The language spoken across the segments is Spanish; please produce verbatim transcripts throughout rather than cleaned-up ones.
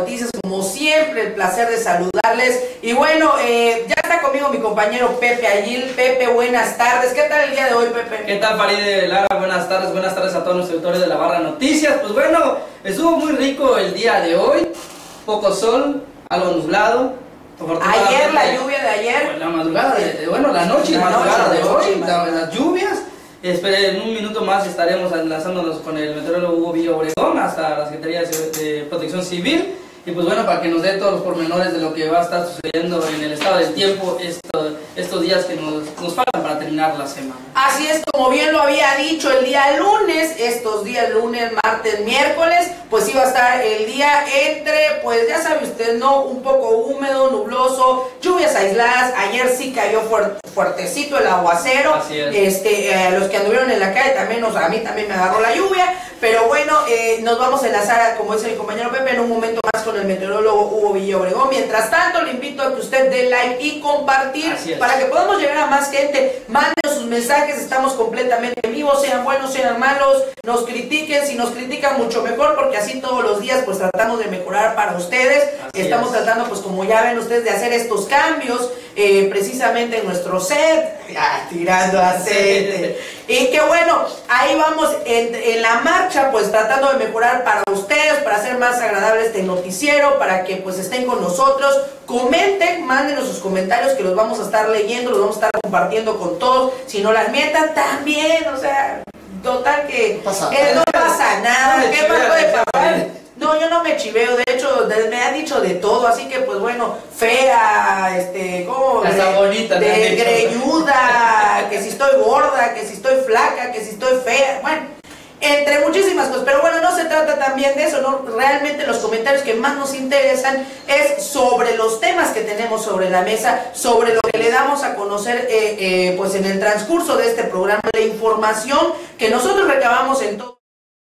Noticias, como siempre, el placer de saludarles. Y bueno, eh, ya está conmigo mi compañero Pepe Ayil. Pepe, buenas tardes. ¿Qué tal el día de hoy, Pepe? ¿Qué tal, Faride Lara? Buenas tardes, buenas tardes a todos los auditores de la Barra Noticias. Pues bueno, estuvo muy rico el día de hoy. Poco sol, algo nublado. Ayer, la lluvia de ayer. Bueno, la madrugada, de, de, bueno, la noche y la madrugada noche, de hoy, la, las lluvias. Espere, en un minuto más estaremos enlazándonos con el meteorólogo Hugo Villa Obregón hasta la Secretaría de Protección Civil. Y pues bueno, para que nos dé todos los pormenores de lo que va a estar sucediendo en el estado del tiempo esto, estos días que nos, nos faltan para terminar la semana. Así es, como bien lo había dicho el día lunes, estos días lunes, martes, miércoles, pues iba a estar el día entre, pues ya sabe usted, ¿no? Un poco húmedo, nubloso, lluvias aisladas. Ayer sí cayó fuerte, fuertecito el aguacero. Así es. Este, eh, los que anduvieron en la calle también, o sea, a mí también me agarró la lluvia. Pero bueno, eh, nos vamos a enlazar, como dice mi compañero Pepe, en un momento más con el meteorólogo Hugo Villa Obregón. Mientras tanto, le invito a que usted dé like y compartir para que podamos llegar a más gente. Manden sus mensajes, estamos completamente en vivo, sean buenos, sean malos, nos critiquen, si nos critican mucho mejor, porque así todos los días pues tratamos de mejorar para ustedes. Así estamos es. tratando, pues como ya ven ustedes, de hacer estos cambios eh, precisamente en nuestro set, ah, tirando aceite. Y que bueno, ahí vamos en, en la marcha, pues tratando de mejorar para ustedes, para hacer más agradable este noticiero, para que pues estén con nosotros. Comenten, mándenos sus comentarios que los vamos a estar leyendo, los vamos a estar compartiendo con todos. Si no las mientan, también, o sea, total que no pasa, eh, no pasa nada. ¿Qué más puede pasar? No, yo no me chiveo, de hecho, de, me ha dicho de todo, así que pues bueno, fea, este, ¿cómo? Está bonita, de greñuda, que si estoy gorda, que si estoy flaca, que si estoy fea, bueno, entre muchísimas cosas. Pero bueno, no se trata también de eso, ¿no? Realmente los comentarios que más nos interesan es sobre los temas que tenemos sobre la mesa, sobre lo que le damos a conocer eh, eh, pues en el transcurso de este programa, la información que nosotros recabamos en todo,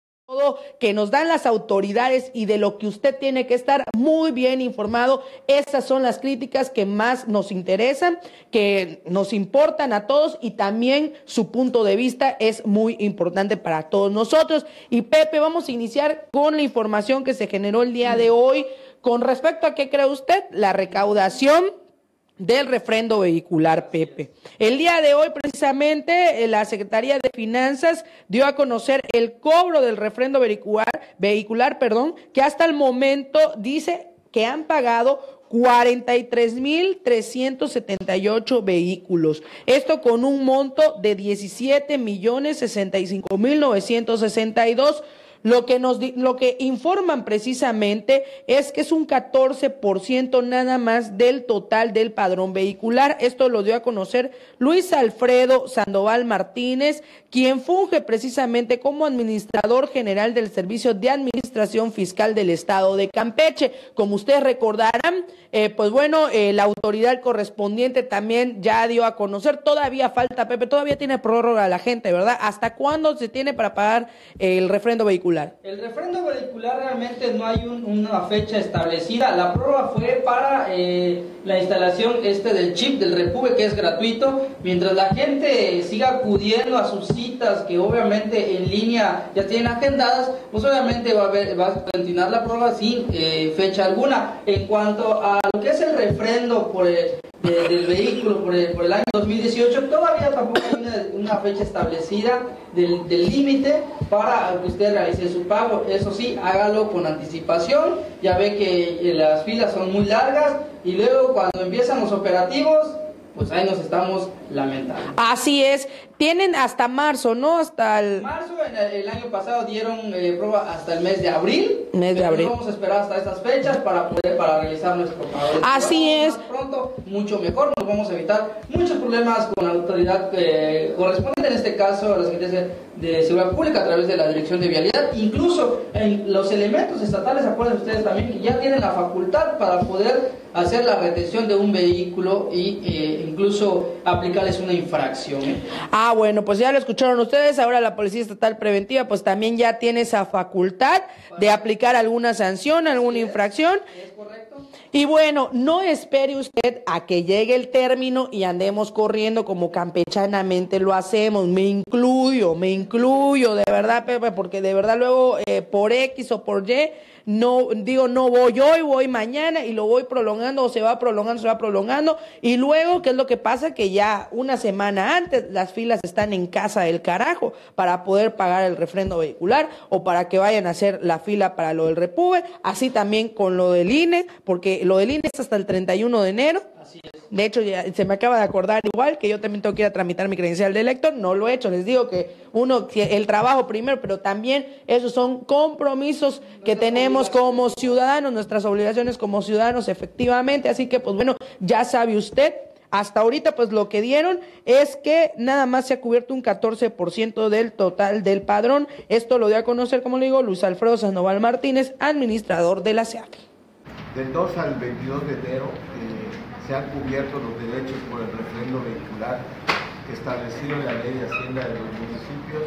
que nos dan las autoridades y de lo que usted tiene que estar muy bien informado. Esas son las críticas que más nos interesan, que nos importan a todos, y también su punto de vista es muy importante para todos nosotros. Y Pepe, vamos a iniciar con la información que se generó el día de hoy con respecto a, ¿qué cree usted? La recaudación del refrendo vehicular, Pepe. El día de hoy, precisamente, la Secretaría de Finanzas dio a conocer el cobro del refrendo vehicular, vehicular, perdón, que hasta el momento dice que han pagado cuarenta y tres mil trescientos setenta y ocho vehículos. Esto con un monto de diecisiete millones sesenta y cinco mil novecientos sesenta y dos. Lo que nos lo que informan precisamente es que es un catorce por ciento nada más del total del padrón vehicular. Esto lo dio a conocer Luis Alfredo Sandoval Martínez, quien funge precisamente como administrador general del Servicio de Administración Fiscal del Estado de Campeche. Como ustedes recordarán, eh, pues bueno, eh, la autoridad correspondiente también ya dio a conocer. Todavía falta, Pepe, todavía tiene prórroga la gente, ¿verdad? ¿Hasta cuándo se tiene para pagar eh, el refrendo vehicular? El refrendo vehicular realmente no hay un, una fecha establecida. La prórroga fue para eh, la instalación este del chip del Repube, que es gratuito. Mientras la gente siga acudiendo a sus citas, que obviamente en línea ya tienen agendadas, pues obviamente va a, haber, va a continuar la prórroga sin eh, fecha alguna. En cuanto a lo que es el refrendo por el, de, del vehículo por el, por el año dos mil dieciocho, todavía tampoco hay una, una fecha establecida del, del límite para que usted realice su pago. Eso sí, hágalo con anticipación. Ya ve que las filas son muy largas y luego cuando empiezan los operativos, pues ahí nos estamos lamentando. Así es, tienen hasta marzo, ¿no? Hasta el... Marzo, en el, el año pasado dieron eh, prueba hasta el mes de abril. Mes de abril. Vamos a esperar hasta estas fechas para poder para realizar nuestro pago. Así es. Más pronto, mucho mejor, nos vamos a evitar muchos problemas con la autoridad eh, correspondiente, en este caso la Secretaría de Seguridad Pública a través de la Dirección de Vialidad. Incluso en los elementos estatales, acuérdense ustedes también que ya tienen la facultad para poder hacer la retención de un vehículo y eh, incluso aplicarles una infracción. ¿eh? Ah, bueno, pues ya lo escucharon ustedes. Ahora la Policía Estatal Preventiva pues también ya tiene esa facultad de aplicar alguna sanción, alguna sí, infracción. Es correcto. Y bueno, no espere usted a que llegue el término y andemos corriendo como campechanamente lo hacemos. Me incluyo, me incluyo, de verdad, Pepe, porque de verdad luego eh, por X o por Y no digo no voy hoy, voy mañana y lo voy prolongando o se va prolongando, se va prolongando y luego, ¿qué es lo que pasa? Que ya una semana antes las filas están en casa del carajo para poder pagar el refrendo vehicular o para que vayan a hacer la fila para lo del Repube, así también con lo del I N E, porque lo del I N E es hasta el treinta y uno de enero. Así es. De hecho, ya se me acaba de acordar igual que yo también tengo que ir a tramitar mi credencial de elector, no lo he hecho, les digo que uno, que el trabajo primero, pero también esos son compromisos que tenemos como ciudadanos, nuestras obligaciones como ciudadanos, efectivamente, así que pues bueno, ya sabe usted, hasta ahorita pues lo que dieron es que nada más se ha cubierto un catorce por ciento del total del padrón, esto lo dio a conocer, como le digo, Luis Alfredo Sandoval Martínez, administrador de la C E A F E. Del dos al veintidós de enero, eh, se han cubierto los derechos por el refrendo vehicular establecido en la Ley de Hacienda de los municipios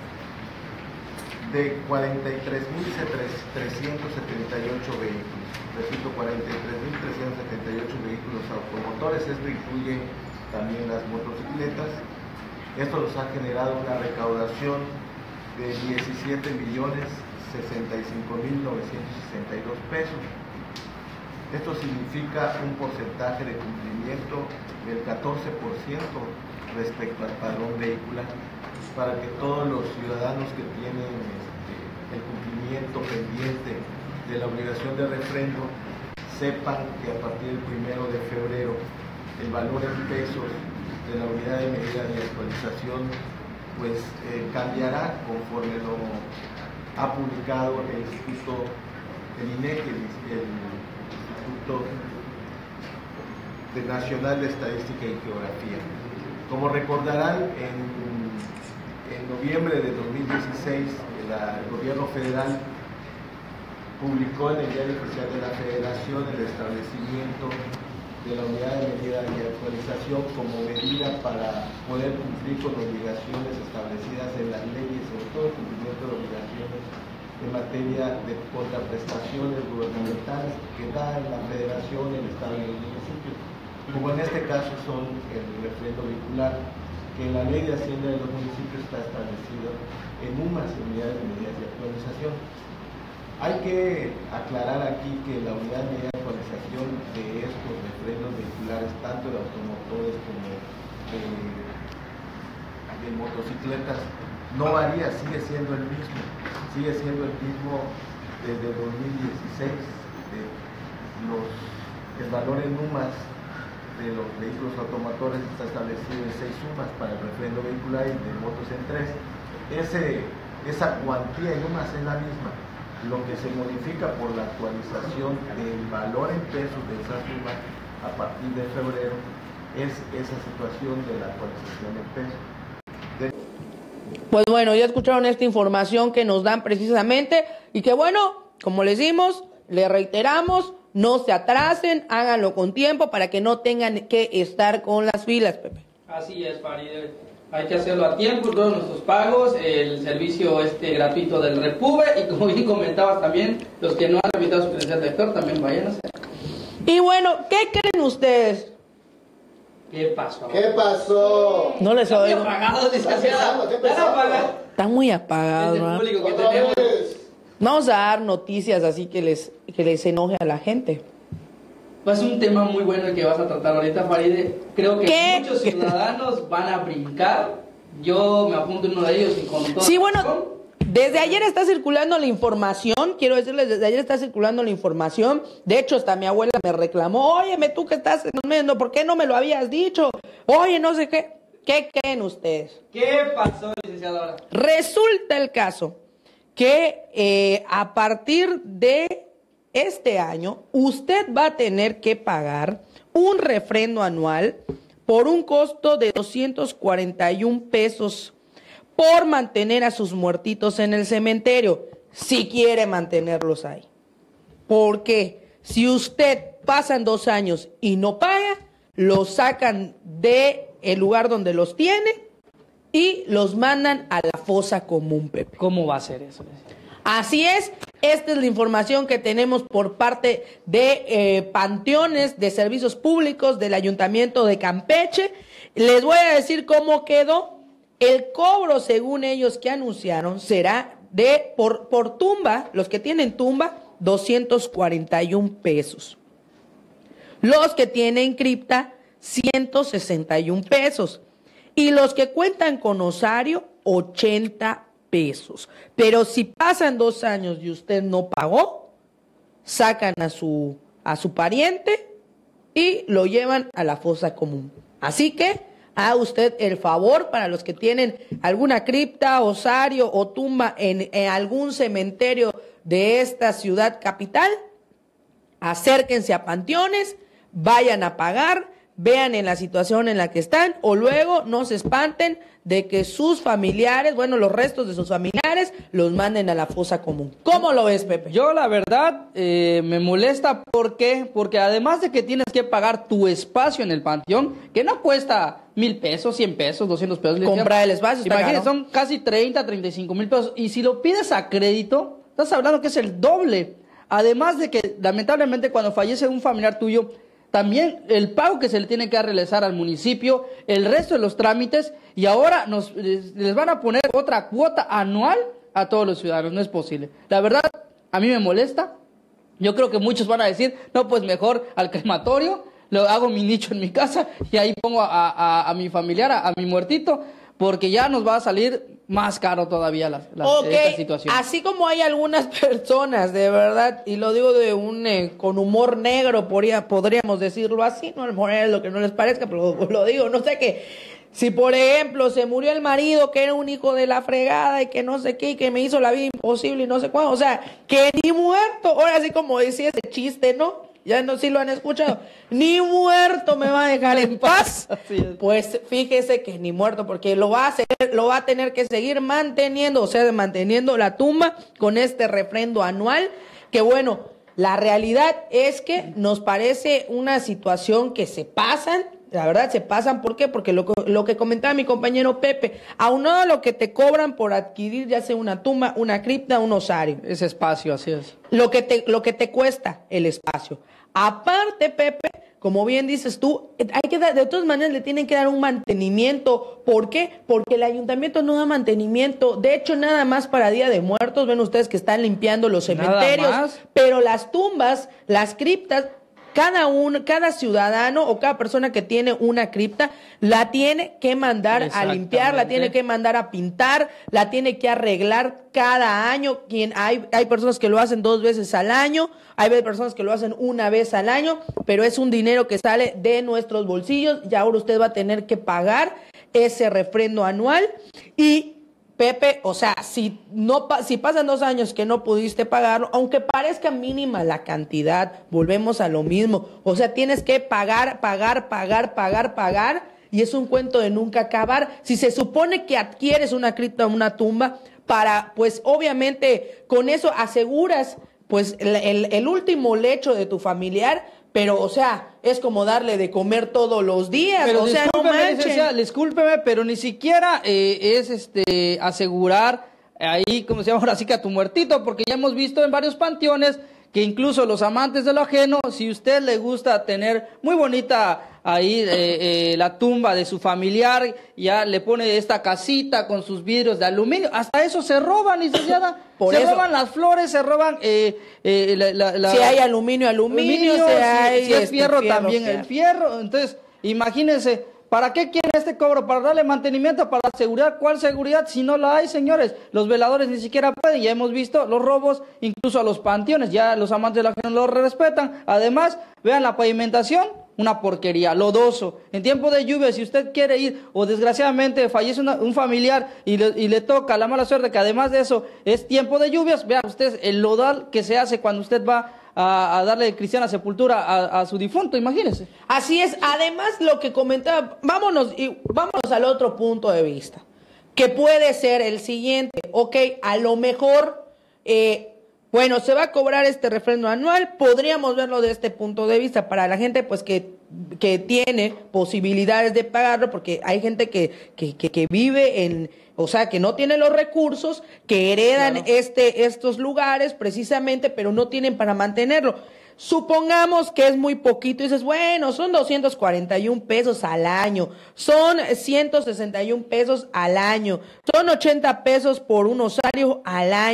de cuarenta y tres mil trescientos setenta y ocho vehículos. Repito, cuarenta y tres mil trescientos setenta y ocho vehículos automotores. Esto incluye también las motocicletas. Esto nos ha generado una recaudación de diecisiete millones sesenta y cinco mil novecientos sesenta y dos pesos. Esto significa un porcentaje de cumplimiento del catorce por ciento respecto al padrón vehicular, para que todos los ciudadanos que tienen este, el cumplimiento pendiente de la obligación de refrendo sepan que a partir del primero de febrero el valor en pesos de la unidad de medida de actualización pues eh, cambiará conforme lo ha publicado el Instituto, el I N E G, el, el Instituto Nacional de Estadística y Geografía. Como recordarán, en, en noviembre de dos mil dieciséis, el, el gobierno federal publicó en el Diario Oficial de la Federación el establecimiento de la unidad de medida de actualización como medida para poder cumplir con obligaciones establecidas en las leyes, sobre todo el cumplimiento de obligaciones en materia de contraprestaciones gubernamentales que da la Federación, el Estado y los municipios, como en este caso son el refrendo vehicular, que en la Ley de Hacienda de los municipios está establecido en unas unidades de medidas de actualización. Hay que aclarar aquí que la unidad de medida de actualización de estos refrendos vehiculares, tanto de automotores como de, de motocicletas, no varía, sigue siendo el mismo, sigue siendo el mismo desde dos mil dieciséis. De los, el valor en UMAS de los vehículos automotores está establecido en seis UMAS para el refrendo vehicular y de motos en tres. Ese, esa cuantía en UMAS es la misma. Lo que se modifica por la actualización del valor en pesos de esa suma a partir de febrero es esa situación de la actualización en pesos. De... Pues bueno, ya escucharon esta información que nos dan precisamente y que bueno, como les dimos, le reiteramos, no se atrasen, háganlo con tiempo para que no tengan que estar con las filas, Pepe. Así es, Farideh. Hay que hacerlo a tiempo, todos nuestros pagos, el servicio este gratuito del Repube y como bien comentabas también, los que no han tramitado su credencial de lector también vayan a hacer. Y bueno, ¿qué creen ustedes? ¿Qué pasó? ¿Qué pasó? No les oigo. Están apagados, desgraciados. Están apagados. Está muy apagado, Es el ¿no? público que Otra tenemos. vez. Vamos a dar noticias así que les, que les enoje a la gente. Es un tema muy bueno el que vas a tratar ahorita, Farideh. Creo que ¿Qué? muchos ciudadanos van a brincar. Yo me apunto en uno de ellos y con todo. Sí, bueno, desde ayer está circulando la información, quiero decirles, desde ayer está circulando la información. De hecho, hasta mi abuela me reclamó, óyeme, tú que estás en los medios, ¿por qué no me lo habías dicho? Oye, no sé qué. ¿Qué creen ustedes? ¿Qué pasó, licenciadora? Resulta el caso que eh, a partir de este año, usted va a tener que pagar un refrendo anual por un costo de doscientos cuarenta y un pesos por mantener a sus muertitos en el cementerio, si quiere mantenerlos ahí. Porque si usted pasan dos años y no paga, los sacan de el lugar donde los tiene y los mandan a la fosa común, Pepe. ¿Cómo va a ser eso? Así es, esta es la información que tenemos por parte de eh, panteones de servicios públicos del Ayuntamiento de Campeche. Les voy a decir cómo quedó. El cobro, según ellos que anunciaron, será de por, por tumba, los que tienen tumba, doscientos cuarenta y un pesos. Los que tienen cripta, ciento sesenta y un pesos. Y los que cuentan con osario, ochenta pesos. Pero si pasan dos años y usted no pagó, sacan a su, a su pariente y lo llevan a la fosa común. Así que haga usted el favor, para los que tienen alguna cripta, osario o tumba en, en algún cementerio de esta ciudad capital, acérquense a panteones, vayan a pagar, vean en la situación en la que están, o luego no se espanten de que sus familiares, bueno, los restos de sus familiares, los manden a la fosa común. ¿Cómo lo ves, Pepe? Yo, la verdad, eh, me molesta. ¿Por qué? Porque además de que tienes que pagar tu espacio en el panteón, que no cuesta mil pesos, cien pesos, doscientos pesos. Comprar el espacio está imagínate, caro. son casi treinta, treinta y cinco mil pesos. Y si lo pides a crédito, estás hablando que es el doble. Además de que, lamentablemente, cuando fallece un familiar tuyo, también el pago que se le tiene que realizar al municipio, el resto de los trámites, y ahora nos les, les van a poner otra cuota anual a todos los ciudadanos. No es posible. La verdad, a mí me molesta. Yo creo que muchos van a decir, no, pues mejor al crematorio, lo hago mi nicho en mi casa y ahí pongo a, a, a mi familiar, a, a mi muertito, porque ya nos va a salir más caro todavía la, la, okay. esta situación. Así como hay algunas personas, de verdad, y lo digo de un eh, con humor negro, podría, podríamos decirlo así, no, a lo mejor es lo que no les parezca, pero lo, lo digo, no sé qué. Si, por ejemplo, se murió el marido, que era un hijo de la fregada y que no sé qué, y que me hizo la vida imposible y no sé cuándo, o sea, que ni muerto, ahora sí como decía ese chiste, ¿no? Ya no, si lo han escuchado, ni muerto me va a dejar en paz. Pues fíjese que ni muerto, porque lo va a hacer, lo va a tener que seguir manteniendo, o sea, manteniendo la tumba con este refrendo anual, que bueno, la realidad es que nos parece una situación que se pasan. La verdad, se pasan. ¿Por qué? Porque lo, lo que comentaba mi compañero Pepe, aunado a lo que te cobran por adquirir ya sea una tumba, una cripta, un osario. Ese espacio, así es. Lo que te, lo que te cuesta el espacio. Aparte, Pepe, como bien dices tú, hay que dar, de todas maneras le tienen que dar un mantenimiento. ¿Por qué? Porque el ayuntamiento no da mantenimiento. De hecho, nada más para Día de Muertos, ven ustedes que están limpiando los cementerios, pero las tumbas, las criptas, Cada uno, cada ciudadano o cada persona que tiene una cripta la tiene que mandar a limpiar, la tiene que mandar a pintar, la tiene que arreglar cada año. Quien hay, hay personas que lo hacen dos veces al año, hay personas que lo hacen una vez al año, pero es un dinero que sale de nuestros bolsillos y ahora usted va a tener que pagar ese refrendo anual. Y Pepe, o sea, si no si pasan dos años que no pudiste pagarlo, aunque parezca mínima la cantidad, volvemos a lo mismo. O sea, tienes que pagar, pagar, pagar, pagar, pagar, y es un cuento de nunca acabar. Si se supone que adquieres una cripta o una tumba, para, pues obviamente con eso aseguras pues el, el, el último lecho de tu familiar, pero, o sea, es como darle de comer todos los días. Pero o sea, no manchen. Discúlpeme, pero ni siquiera eh, es este asegurar ahí, como se llama ahora sí que a tu muertito, porque ya hemos visto en varios panteones que incluso los amantes de lo ajeno, si usted le gusta tener muy bonita ahí eh, eh, la tumba de su familiar, ya le pone esta casita con sus vidrios de aluminio, hasta eso se roban, licenciada. Por se eso. roban las flores, se roban eh, eh, la, la, la, si hay aluminio, aluminio, aluminio si, si hay si es este, fierro, fierro también fierro. el fierro. Entonces, imagínense, ¿para qué quieren este cobro? ¿Para darle mantenimiento? ¿Para seguridad? ¿Cuál seguridad? Si no la hay, señores. Los veladores ni siquiera pueden. Ya hemos visto los robos, incluso a los panteones. Ya los amantes de la gente lo respetan. Además, vean la pavimentación, una porquería, lodoso. En tiempo de lluvia, si usted quiere ir, o desgraciadamente fallece una, un familiar y le, y le toca la mala suerte, que además de eso es tiempo de lluvias, vean ustedes el lodal que se hace cuando usted va A, a darle cristiana sepultura a, a su difunto, imagínense. Así es. Además, lo que comentaba, vámonos y vámonos al otro punto de vista, que puede ser el siguiente. Ok, a lo mejor, eh, bueno, se va a cobrar este refrendo anual, podríamos verlo de este punto de vista, para la gente pues que, que tiene posibilidades de pagarlo, porque hay gente que, que, que, que vive en, o sea, que no tiene los recursos, que heredan claro. este, estos lugares precisamente, pero no tienen para mantenerlo. Supongamos que es muy poquito y dices, bueno, son doscientos cuarenta y un pesos al año, son ciento sesenta y un pesos al año, son ochenta pesos por un osario al año.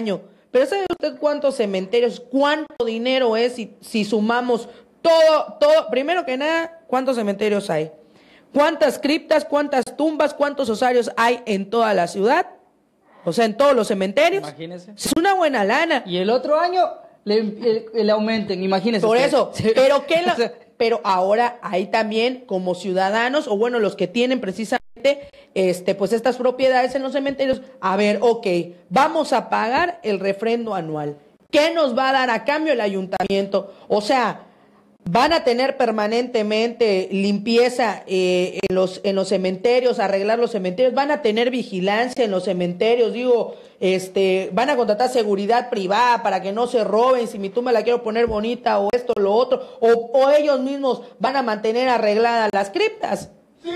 Pero ¿sabe usted cuántos cementerios, cuánto dinero es si, si sumamos todo, todo? Primero que nada, ¿cuántos cementerios hay? ¿Cuántas criptas, cuántas tumbas, cuántos osarios hay en toda la ciudad? O sea, en todos los cementerios. Imagínese. Es una buena lana. Y el otro año le, le, le aumenten, imagínese. Por usted. eso, Sí. pero ¿qué la, pero ahora hay también como ciudadanos, o bueno, los que tienen precisamente este, pues estas propiedades en los cementerios, a ver, ok, vamos a pagar el refrendo anual. ¿Qué nos va a dar a cambio el ayuntamiento? O sea, van a tener permanentemente limpieza eh, en los en los cementerios, arreglar los cementerios, van a tener vigilancia en los cementerios, digo, este, van a contratar seguridad privada para que no se roben, si mi tumba la quiero poner bonita o esto, lo otro, o, o ellos mismos van a mantener arregladas las criptas.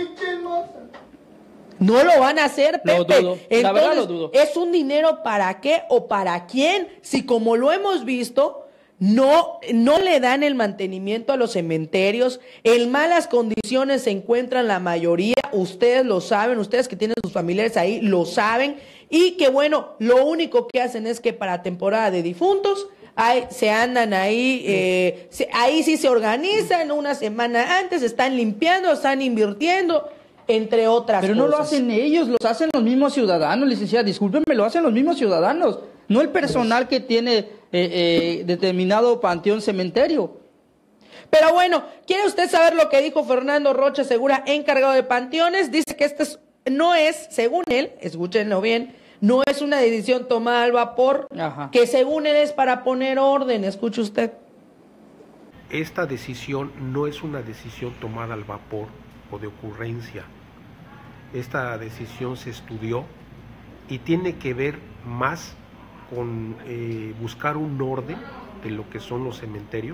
No lo van a hacer, Pepe. Lo dudo. Entonces, La verdad lo dudo. ¿es un dinero para qué o para quién? Si como lo hemos visto, no, no le dan el mantenimiento a los cementerios, en malas condiciones se encuentran la mayoría, ustedes lo saben, ustedes que tienen sus familiares ahí lo saben, y que bueno, lo único que hacen es que para temporada de difuntos, ahí, se andan ahí, eh, se, ahí sí se organizan una semana antes, están limpiando, están invirtiendo, entre otras Pero cosas. no lo hacen ellos, lo hacen los mismos ciudadanos, licenciada, discúlpenme, lo hacen los mismos ciudadanos, no el personal que tiene eh, eh, determinado panteón cementerio. Pero bueno, ¿quiere usted saber lo que dijo Fernando Rocha Segura, encargado de panteones? Dice que este es, no es, según él, escúchenlo bien, no es una decisión tomada al vapor, Ajá. que según él es para poner orden, escuche usted. Esta decisión no es una decisión tomada al vapor o de ocurrencia. Esta decisión se estudió y tiene que ver más con eh, buscar un orden de lo que son los cementerios,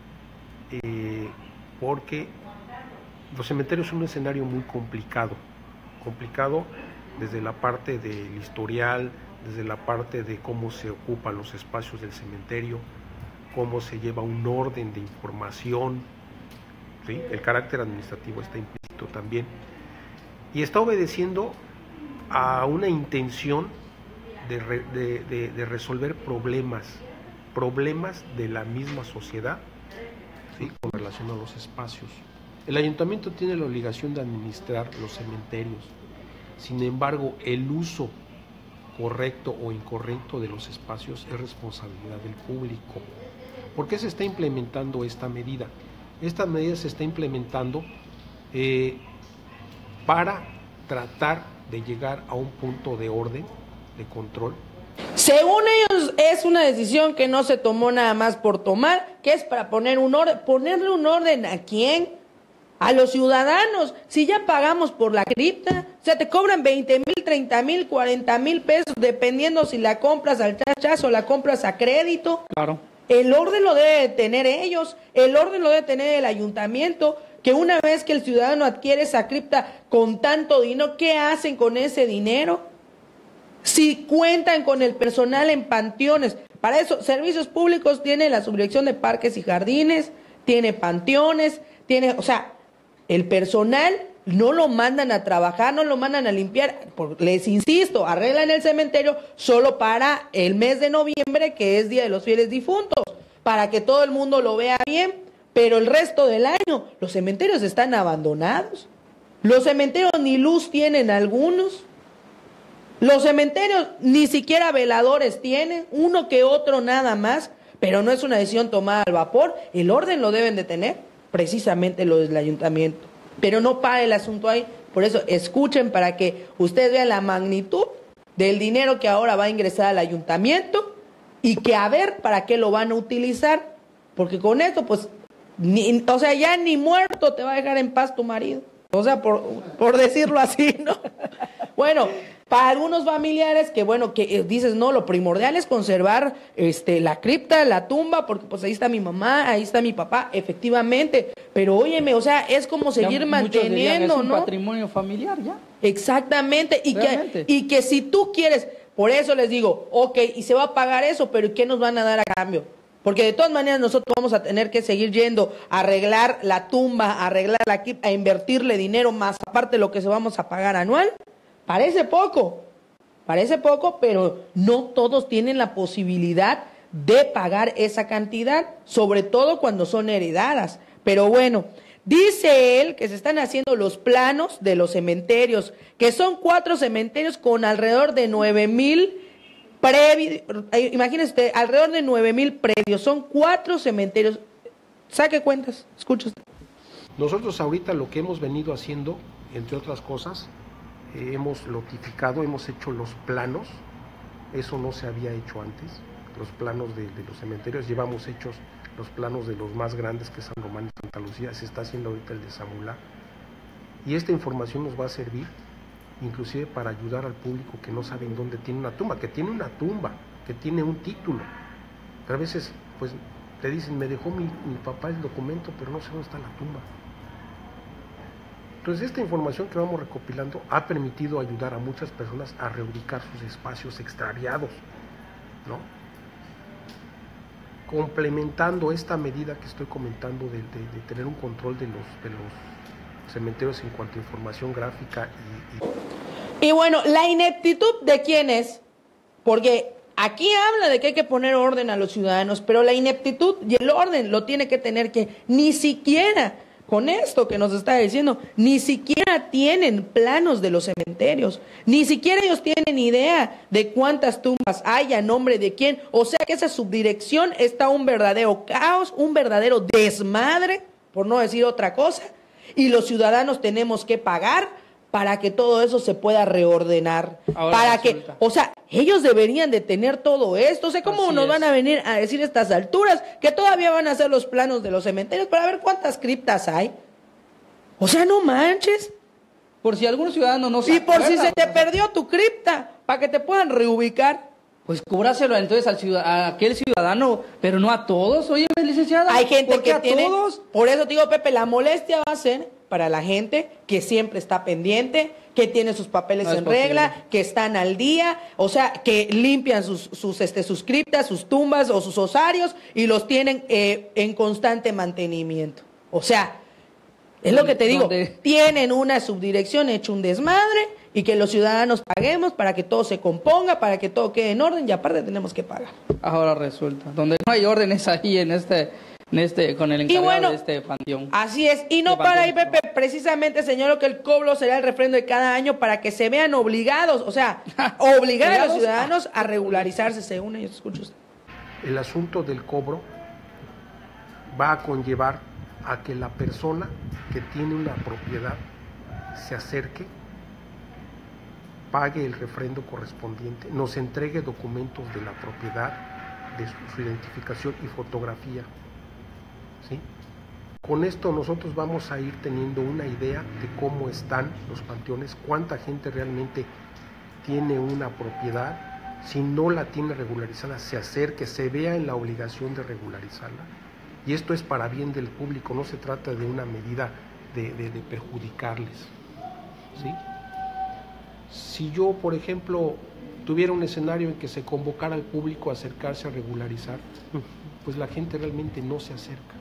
eh, porque los cementerios son un escenario muy complicado, complicado desde la parte del historial, desde la parte de cómo se ocupan los espacios del cementerio, cómo se lleva un orden de información, ¿sí? El carácter administrativo está implícito también, y está obedeciendo a una intención de, re, de, de, de resolver problemas, problemas de la misma sociedad, ¿sí? Con relación a los espacios. El ayuntamiento tiene la obligación de administrar los cementerios, sin embargo, el uso correcto o incorrecto de los espacios es responsabilidad del público. ¿Por qué se está implementando esta medida? Esta medida se está implementando eh, para tratar de llegar a un punto de orden, de control. Según ellos es una decisión que no se tomó nada más por tomar, que es para poner un orden. ¿Ponerle un orden a quién? A los ciudadanos. Si ya pagamos por la cripta, o sea, te cobran veinte mil, treinta mil, cuarenta mil pesos, dependiendo si la compras al chachazo o la compras a crédito. Claro. El orden lo debe tener ellos, el orden lo debe tener el ayuntamiento, que una vez que el ciudadano adquiere esa cripta con tanto dinero, ¿qué hacen con ese dinero? Si cuentan con el personal en panteones, para eso, Servicios Públicos tiene la Subdirección de Parques y Jardines, tiene panteones, tiene, o sea, el personal no lo mandan a trabajar, no lo mandan a limpiar, les insisto, arreglan el cementerio solo para el mes de noviembre, que es Día de los Fieles Difuntos, para que todo el mundo lo vea bien, pero el resto del año los cementerios están abandonados, los cementerios ni luz tienen algunos, los cementerios ni siquiera veladores tienen, uno que otro nada más, pero no es una decisión tomada al vapor, el orden lo deben de tener precisamente lo del ayuntamiento. Pero no para el asunto ahí, por eso escuchen para que ustedes vean la magnitud del dinero que ahora va a ingresar al ayuntamiento y que a ver para qué lo van a utilizar, porque con esto pues, ni, o sea, ya ni muerto te va a dejar en paz tu marido, o sea, por, por decirlo así, ¿no? Bueno, para algunos familiares que, bueno, que eh, dices, no, lo primordial es conservar este, la cripta, la tumba, porque pues ahí está mi mamá, ahí está mi papá, efectivamente, pero óyeme, o sea, es como seguir Ya, manteniendo, dirían, es un ¿no? patrimonio familiar, ya. Exactamente, y que, y que si tú quieres, por eso les digo, ok, y se va a pagar eso, pero ¿qué nos van a dar a cambio? Porque de todas maneras nosotros vamos a tener que seguir yendo a arreglar la tumba, a arreglar la cripta, a invertirle dinero más aparte de lo que se vamos a pagar anual. Parece poco, Parece poco, pero no todos tienen la posibilidad de pagar esa cantidad, sobre todo cuando son heredadas. Pero bueno, dice él que se están haciendo los planos de los cementerios, que son cuatro cementerios con alrededor de nueve mil predios. Imagínese usted, alrededor de nueve mil predios, son cuatro cementerios. Saque cuentas, escucha usted. Nosotros ahorita lo que hemos venido haciendo, entre otras cosas, eh, hemos notificado, hemos hecho los planos, eso no se había hecho antes, los planos de, de los cementerios, llevamos hechos los planos de los más grandes, que es San Román y Santa Lucía, se está haciendo ahorita el de Zamulá, y esta información nos va a servir inclusive para ayudar al público que no sabe en dónde tiene una tumba, que tiene una tumba, que tiene un título, pero a veces pues te dicen, me dejó mi, mi papá el documento, pero no sé dónde está la tumba. Entonces esta información que vamos recopilando ha permitido ayudar a muchas personas a reubicar sus espacios extraviados, ¿no? Complementando esta medida que estoy comentando de, de, de tener un control de los, de los cementerios en cuanto a información gráfica y, y... y bueno, la ineptitud de quién es, porque aquí habla de que hay que poner orden a los ciudadanos, pero la ineptitud y el orden lo tiene que tener que ni siquiera... Con esto que nos está diciendo, ni siquiera tienen planos de los cementerios, ni siquiera ellos tienen idea de cuántas tumbas hay, a nombre de quién. O sea que esa subdirección está un verdadero caos, un verdadero desmadre, por no decir otra cosa, y los ciudadanos tenemos que pagar para que todo eso se pueda reordenar. Ahora para resulta. que, o sea, ellos deberían de tener todo esto. O sea, ¿cómo Así nos es. van a venir a decir a estas alturas que todavía van a hacer los planos de los cementerios para ver cuántas criptas hay? O sea, no manches. Por si algún ciudadano no se Y por acuerda, si se te o sea, perdió tu cripta, para que te puedan reubicar. Pues cóbraselo entonces al ciudad, a aquel ciudadano, pero no a todos. Oye, licenciada, hay gente que a tiene, todos? Por eso te digo, Pepe, la molestia va a ser para la gente que siempre está pendiente, que tiene sus papeles no en regla, posible. que están al día, o sea, que limpian sus, sus, este, sus criptas, sus tumbas o sus osarios y los tienen eh, en constante mantenimiento. O sea, es lo que te digo, ¿Dónde? tienen una subdirección hecho un desmadre y que los ciudadanos paguemos para que todo se componga, para que todo quede en orden y aparte tenemos que pagar. Ahora resulta, donde no hay orden es ahí en este... En este, con el encargado bueno, de este panteón. Así es, y no para ahí, Pepe, precisamente señaló que el cobro será el refrendo de cada año para que se vean obligados, o sea, obligar a los ciudadanos a regularizarse según ellos. Escucho usted. El asunto del cobro va a conllevar a que la persona que tiene una propiedad se acerque, pague el refrendo correspondiente, nos entregue documentos de la propiedad, de su, su identificación y fotografía. ¿Sí? Con esto nosotros vamos a ir teniendo una idea de cómo están los panteones, cuánta gente realmente tiene una propiedad, si no la tiene regularizada, se acerque, se vea en la obligación de regularizarla. Y esto es para bien del público, no se trata de una medida de, de, de perjudicarles. ¿Sí? Si yo, por ejemplo, tuviera un escenario en que se convocara al público a acercarse a regularizar, pues la gente realmente no se acerca.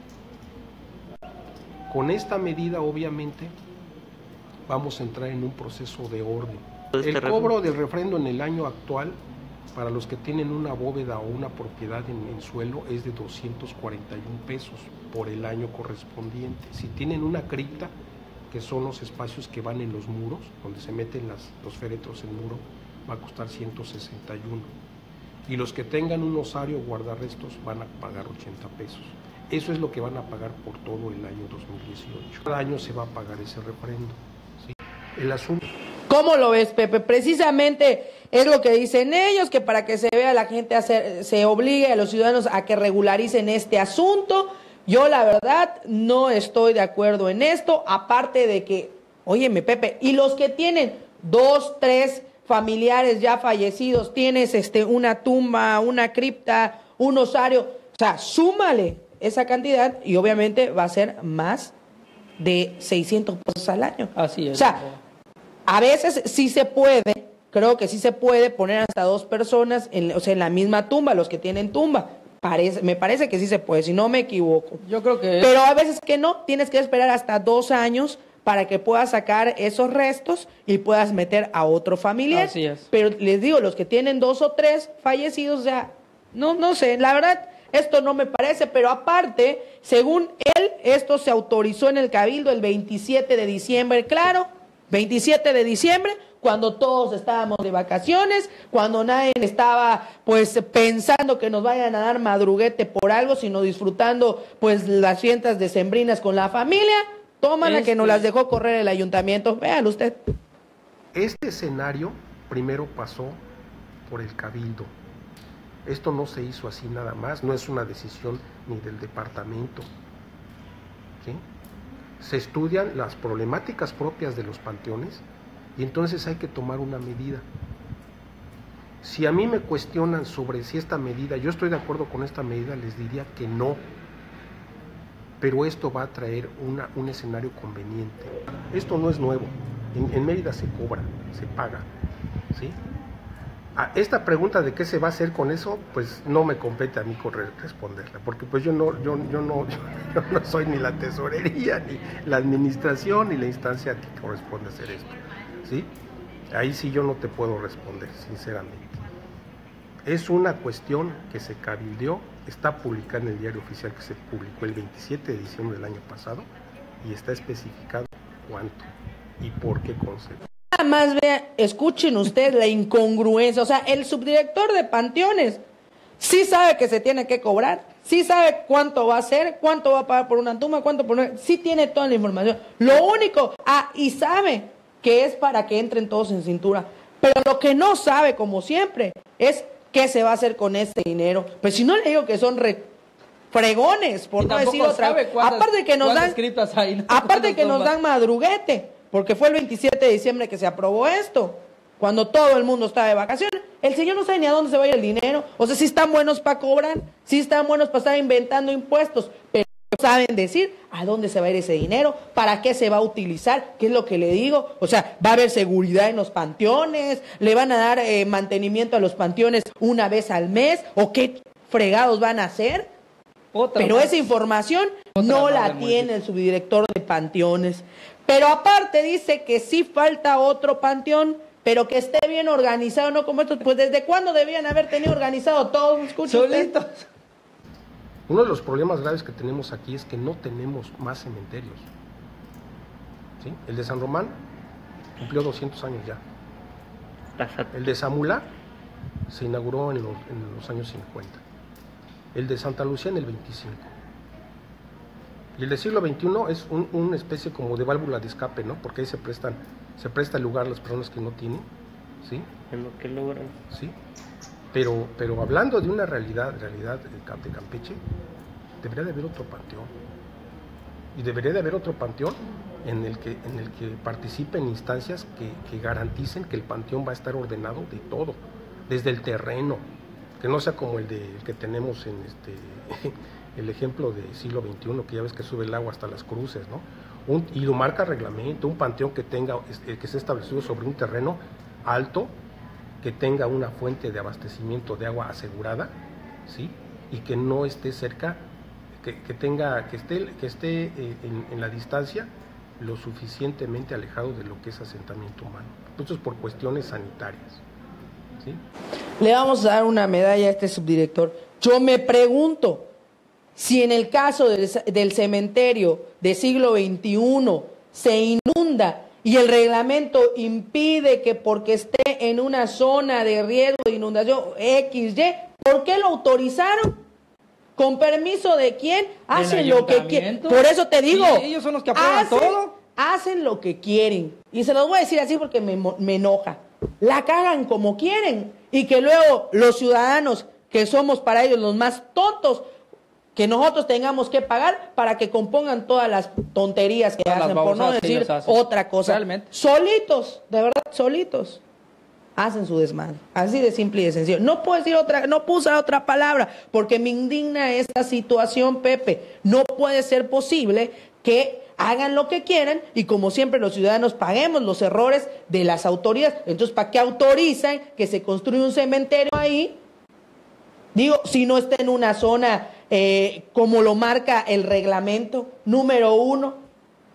Con esta medida, obviamente, vamos a entrar en un proceso de orden. El cobro del refrendo en el año actual, para los que tienen una bóveda o una propiedad en, en suelo, es de doscientos cuarenta y un pesos por el año correspondiente. Si tienen una cripta, que son los espacios que van en los muros, donde se meten las, los féretros en muro, va a costar ciento sesenta y uno. Y los que tengan un osario o guardarrestos van a pagar ochenta pesos. Eso es lo que van a pagar por todo el año dos mil dieciocho. Cada año se va a pagar ese refrendo. ¿Sí? El asunto... ¿Cómo lo ves, Pepe? Precisamente es lo que dicen ellos, que para que se vea la gente, hacer, se obligue a los ciudadanos a que regularicen este asunto. Yo, la verdad, no estoy de acuerdo en esto, aparte de que, óyeme, Pepe, y los que tienen dos, tres familiares ya fallecidos, tienes este, una tumba, una cripta, un osario, o sea, súmale esa cantidad y obviamente va a ser más de seiscientos pesos al año. Así es. O sea, a veces sí se puede, creo que sí se puede poner hasta dos personas, en, o sea, en la misma tumba, los que tienen tumba. Parece, me parece que sí se puede, si no me equivoco. Yo creo que... Pero a veces que no, tienes que esperar hasta dos años para que puedas sacar esos restos y puedas meter a otro familiar. Así es. Pero les digo, los que tienen dos o tres fallecidos, o sea, no, no sé, la verdad, esto no me parece, pero aparte, según él, esto se autorizó en el Cabildo el veintisiete de diciembre, claro, veintisiete de diciembre, cuando todos estábamos de vacaciones, cuando nadie estaba pues pensando que nos vayan a dar madruguete por algo, sino disfrutando pues las fiestas decembrinas con la familia. Tómala este... que nos las dejó correr el ayuntamiento. Véalo usted. Este escenario primero pasó por el Cabildo. Esto no se hizo así nada más, no es una decisión ni del departamento. ¿Sí? Se estudian las problemáticas propias de los panteones y entonces hay que tomar una medida. Si a mí me cuestionan sobre si esta medida, yo estoy de acuerdo con esta medida, les diría que no. Pero esto va a traer una, un escenario conveniente. Esto no es nuevo. En, en Mérida se cobra, se paga. ¿Sí? A esta pregunta de qué se va a hacer con eso, pues no me compete a mí responderla, porque pues yo no, yo, yo no, yo no soy ni la tesorería, ni la administración, ni la instancia que corresponde hacer esto. ¿Sí? Ahí sí yo no te puedo responder, sinceramente. Es una cuestión que se cabildeó, está publicada en el diario oficial que se publicó el veintisiete de diciembre del año pasado y está especificado cuánto y por qué concepto. Nada más vean, escuchen ustedes la incongruencia, o sea, el subdirector de Panteones sí sabe que se tiene que cobrar, sí sabe cuánto va a ser, cuánto va a pagar por una tumba, cuánto por una... sí tiene toda la información. Lo único, ah, y sabe que es para que entren todos en cintura, pero lo que no sabe, como siempre, es qué se va a hacer con este dinero. Pues si no le digo que son re fregones, por no decir otra. Aparte de que nos dan, hay, ¿no? aparte de que nos dan madruguete, porque fue el veintisiete de diciembre que se aprobó esto, cuando todo el mundo está de vacaciones. El señor no sabe ni a dónde se va a ir el dinero. O sea, sí están buenos para cobrar, sí están buenos para estar inventando impuestos, pero saben decir a dónde se va a ir ese dinero, para qué se va a utilizar, qué es lo que le digo. O sea, va a haber seguridad en los panteones, le van a dar eh, mantenimiento a los panteones una vez al mes, o qué fregados van a hacer. Otra pero más. Esa información Otra no la tiene el subdirector de Panteones. Pero aparte dice que sí falta otro panteón, pero que esté bien organizado, no como estos. Pues ¿desde cuándo debían haber tenido organizado todo? Solitos. Uno de los problemas graves que tenemos aquí es que no tenemos más cementerios. ¿Sí? El de San Román cumplió doscientos años ya. El de Zamula se inauguró en los, en los años cincuenta. El de Santa Lucía en el veinticinco. Y el del siglo veintiuno es un, una especie como de válvula de escape, ¿no? Porque ahí se prestan, se presta el lugar a las personas que no tienen, ¿sí? En lo que logran. Sí. Pero, pero hablando de una realidad, realidad de Campeche, debería de haber otro panteón. Y debería de haber otro panteón en el que, en el que participen instancias que, que garanticen que el panteón va a estar ordenado de todo, desde el terreno, que no sea como el, de, el que tenemos en este el ejemplo del siglo veintiuno, que ya ves que sube el agua hasta las cruces, ¿no? Un, y lo marca reglamento, un panteón que tenga, que sea establecido sobre un terreno alto, que tenga una fuente de abastecimiento de agua asegurada, ¿sí? Y que no esté cerca, que, que tenga, que esté, que esté eh, en, en la distancia lo suficientemente alejado de lo que es asentamiento humano. Esto es por cuestiones sanitarias, ¿sí? Le vamos a dar una medalla a este subdirector. Yo me pregunto si en el caso del, del cementerio de siglo veintiuno se inunda y el reglamento impide que porque esté en una zona de riesgo de inundación equis ye, ¿por qué lo autorizaron? ¿Con permiso de quién? Hacen lo que quieren. Por eso te digo. Sí, ellos son los que aprueban hacen, todo. Hacen lo que quieren. Y se los voy a decir así porque me, me enoja. La cagan como quieren. Y que luego los ciudadanos, que somos para ellos los más tontos, que nosotros tengamos que pagar para que compongan todas las tonterías que todas hacen, por no decir otra cosa. Realmente. Solitos, de verdad, solitos. Hacen su desmadre, así de simple y de sencillo. No puedo decir otra, no puedo usar otra palabra, porque me indigna esta situación, Pepe. No puede ser posible que hagan lo que quieran y como siempre los ciudadanos paguemos los errores de las autoridades. Entonces, ¿para qué autorizan que se construya un cementerio ahí? Digo, si no está en una zona eh, como lo marca el reglamento número uno.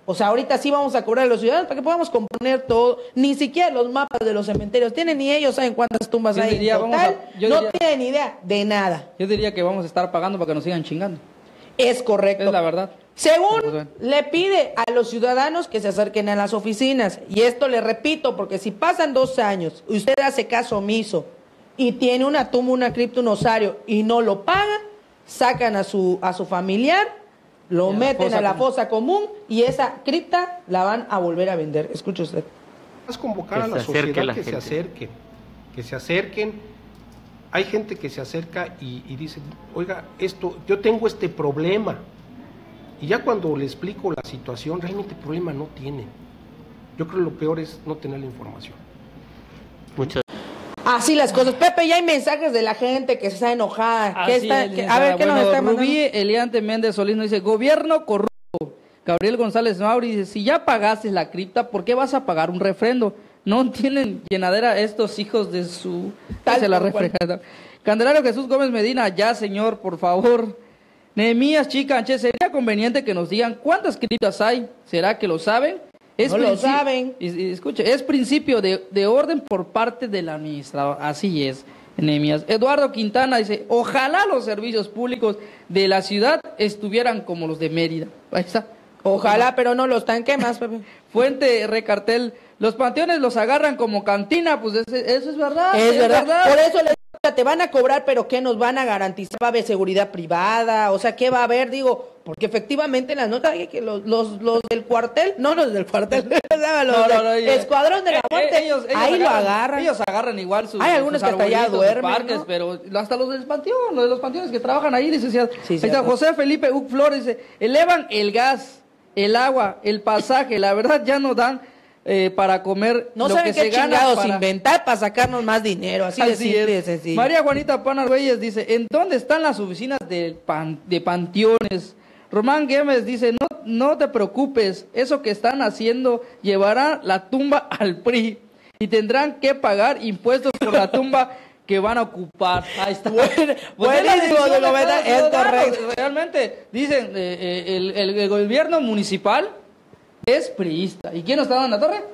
O sea, ahorita sí vamos a cobrar a los ciudadanos para que podamos componer todo. Ni siquiera los mapas de los cementerios tienen, ni ellos saben cuántas tumbas Yo hay diría, en total. vamos a- yo no diría- tienen idea de nada. Yo diría que vamos a estar pagando para que nos sigan chingando. Es correcto. Es la verdad. Según Pues bueno. le pide a los ciudadanos que se acerquen a las oficinas. Y esto le repito, porque si pasan dos años y usted hace caso omiso y tiene una tumba, una cripta, un osario y no lo paga, sacan a su, a su familiar, lo Y a la meten fosa a la común. fosa común y esa cripta la van a volver a vender. Escuche usted. Es convocar Que a la se acerque sociedad la que se gente. acerquen, que se acerquen. Hay gente que se acerca y, y dice, oiga, esto, yo tengo este problema. Y ya cuando le explico la situación, realmente problema no tiene. Yo creo que lo peor es no tener la información. Muchas Así las cosas. Pepe, ya hay mensajes de la gente que se está enojada. que Así está- es, que- a ver, ¿qué bueno, nos está mandando? Rubí Eliante Méndez Solís nos dice, gobierno corrupto. Gabriel González Mauri dice, si ya pagaste la cripta, ¿por qué vas a pagar un refrendo? No tienen llenadera estos hijos de su... Tal se la por cual. refrigera. Candelario Jesús Gómez Medina, ya señor, por favor. Nehemías Chicanche, ¿sería conveniente que nos digan cuántas criptas hay? ¿Será que lo saben? No lo princi- saben. Y, y escuche, es principio de, de orden por parte del administrador. Así es, Nehemías. Eduardo Quintana dice, ojalá los servicios públicos de la ciudad estuvieran como los de Mérida. Ahí está. Ojalá, pero no los tanque más, Pepe. Fuente Recartel, los panteones los agarran como cantina, pues ese- eso es verdad. Es verdad. Por eso les digo, te van a cobrar, pero ¿qué nos van a garantizar? ¿Va a haber seguridad privada? O sea, ¿qué va a haber? Digo, porque efectivamente en las notas hay que los, los, los del cuartel, no los del cuartel, los No, no, no, del ellos- Escuadrón de la Eh, Muerte, eh, ellos- ellos ahí lo agarran. Ellos agarran igual sus Hay algunos sus que hasta allá arbolitos, sus duermen, parques, ¿no? pero hasta los del panteón, los de los panteones que trabajan ahí, licenciado. Sí, Ahí está cierto. José Felipe Uc Flores, dice, elevan el gas, el agua, el pasaje, la verdad ya no dan eh, para comer No lo saben que qué se gana chingados para... inventar para sacarnos más dinero, así, de Así simple y de es. sencillo. María Juanita Panargüelles dice, ¿en dónde están las oficinas de, pan- de panteones? Román Gómez dice, no, no te preocupes, eso que están haciendo llevará la tumba al P R I y tendrán que pagar impuestos por la tumba que van a ocupar. Ahí está. Bueno, Pues es la buenísimo decisión de de comentar, cada es ciudadano. correcto. Realmente, dicen, eh, eh, el, el- el gobierno municipal es priista. ¿Y quién no estaba en la torre?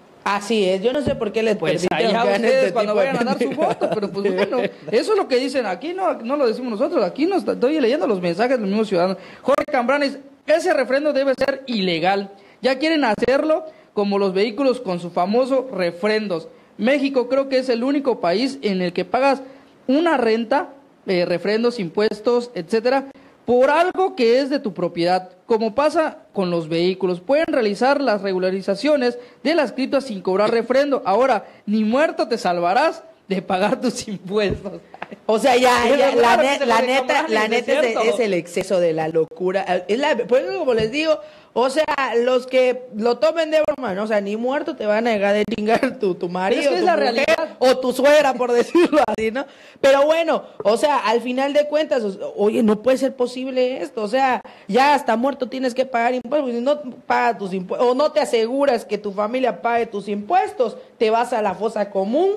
Así es, yo no sé por qué les Pues permitieron allá que hagan ustedes este cuando tipo de vayan a dar su pendejadas. voto, pero pues bueno, eso es lo que dicen aquí, no, no lo decimos nosotros, aquí nos estoy leyendo los mensajes de los mismos ciudadanos. Jorge Cambranes, ese refrendo debe ser ilegal, ya quieren hacerlo como los vehículos con su famoso refrendos. México creo que es el único país en el que pagas una renta, eh, refrendos, impuestos, etcétera, por algo que es de tu propiedad, como pasa con los vehículos. Pueden realizar las regularizaciones de las criptas sin cobrar refrendo. Ahora, ni muerto te salvarás de pagar tus impuestos. O sea, ya, Es ya, verdad la, lo que ne- dice la Jorge neta, Cambranes, la es neta es, cierto. es el exceso de la locura. Es la, por eso, como les digo, o sea, los que lo tomen de broma, ¿no? O sea, ni muerto te van a llegar de chingar tu, tu marido, Pero es que es tu la mujer, realidad. o tu suegra, por decirlo así, ¿no? Pero bueno, o sea, al final de cuentas, o- oye, no puede ser posible esto. O sea, ya hasta muerto tienes que pagar impuestos. Si no pagas tus impuestos, o no te aseguras que tu familia pague tus impuestos, te vas a la fosa común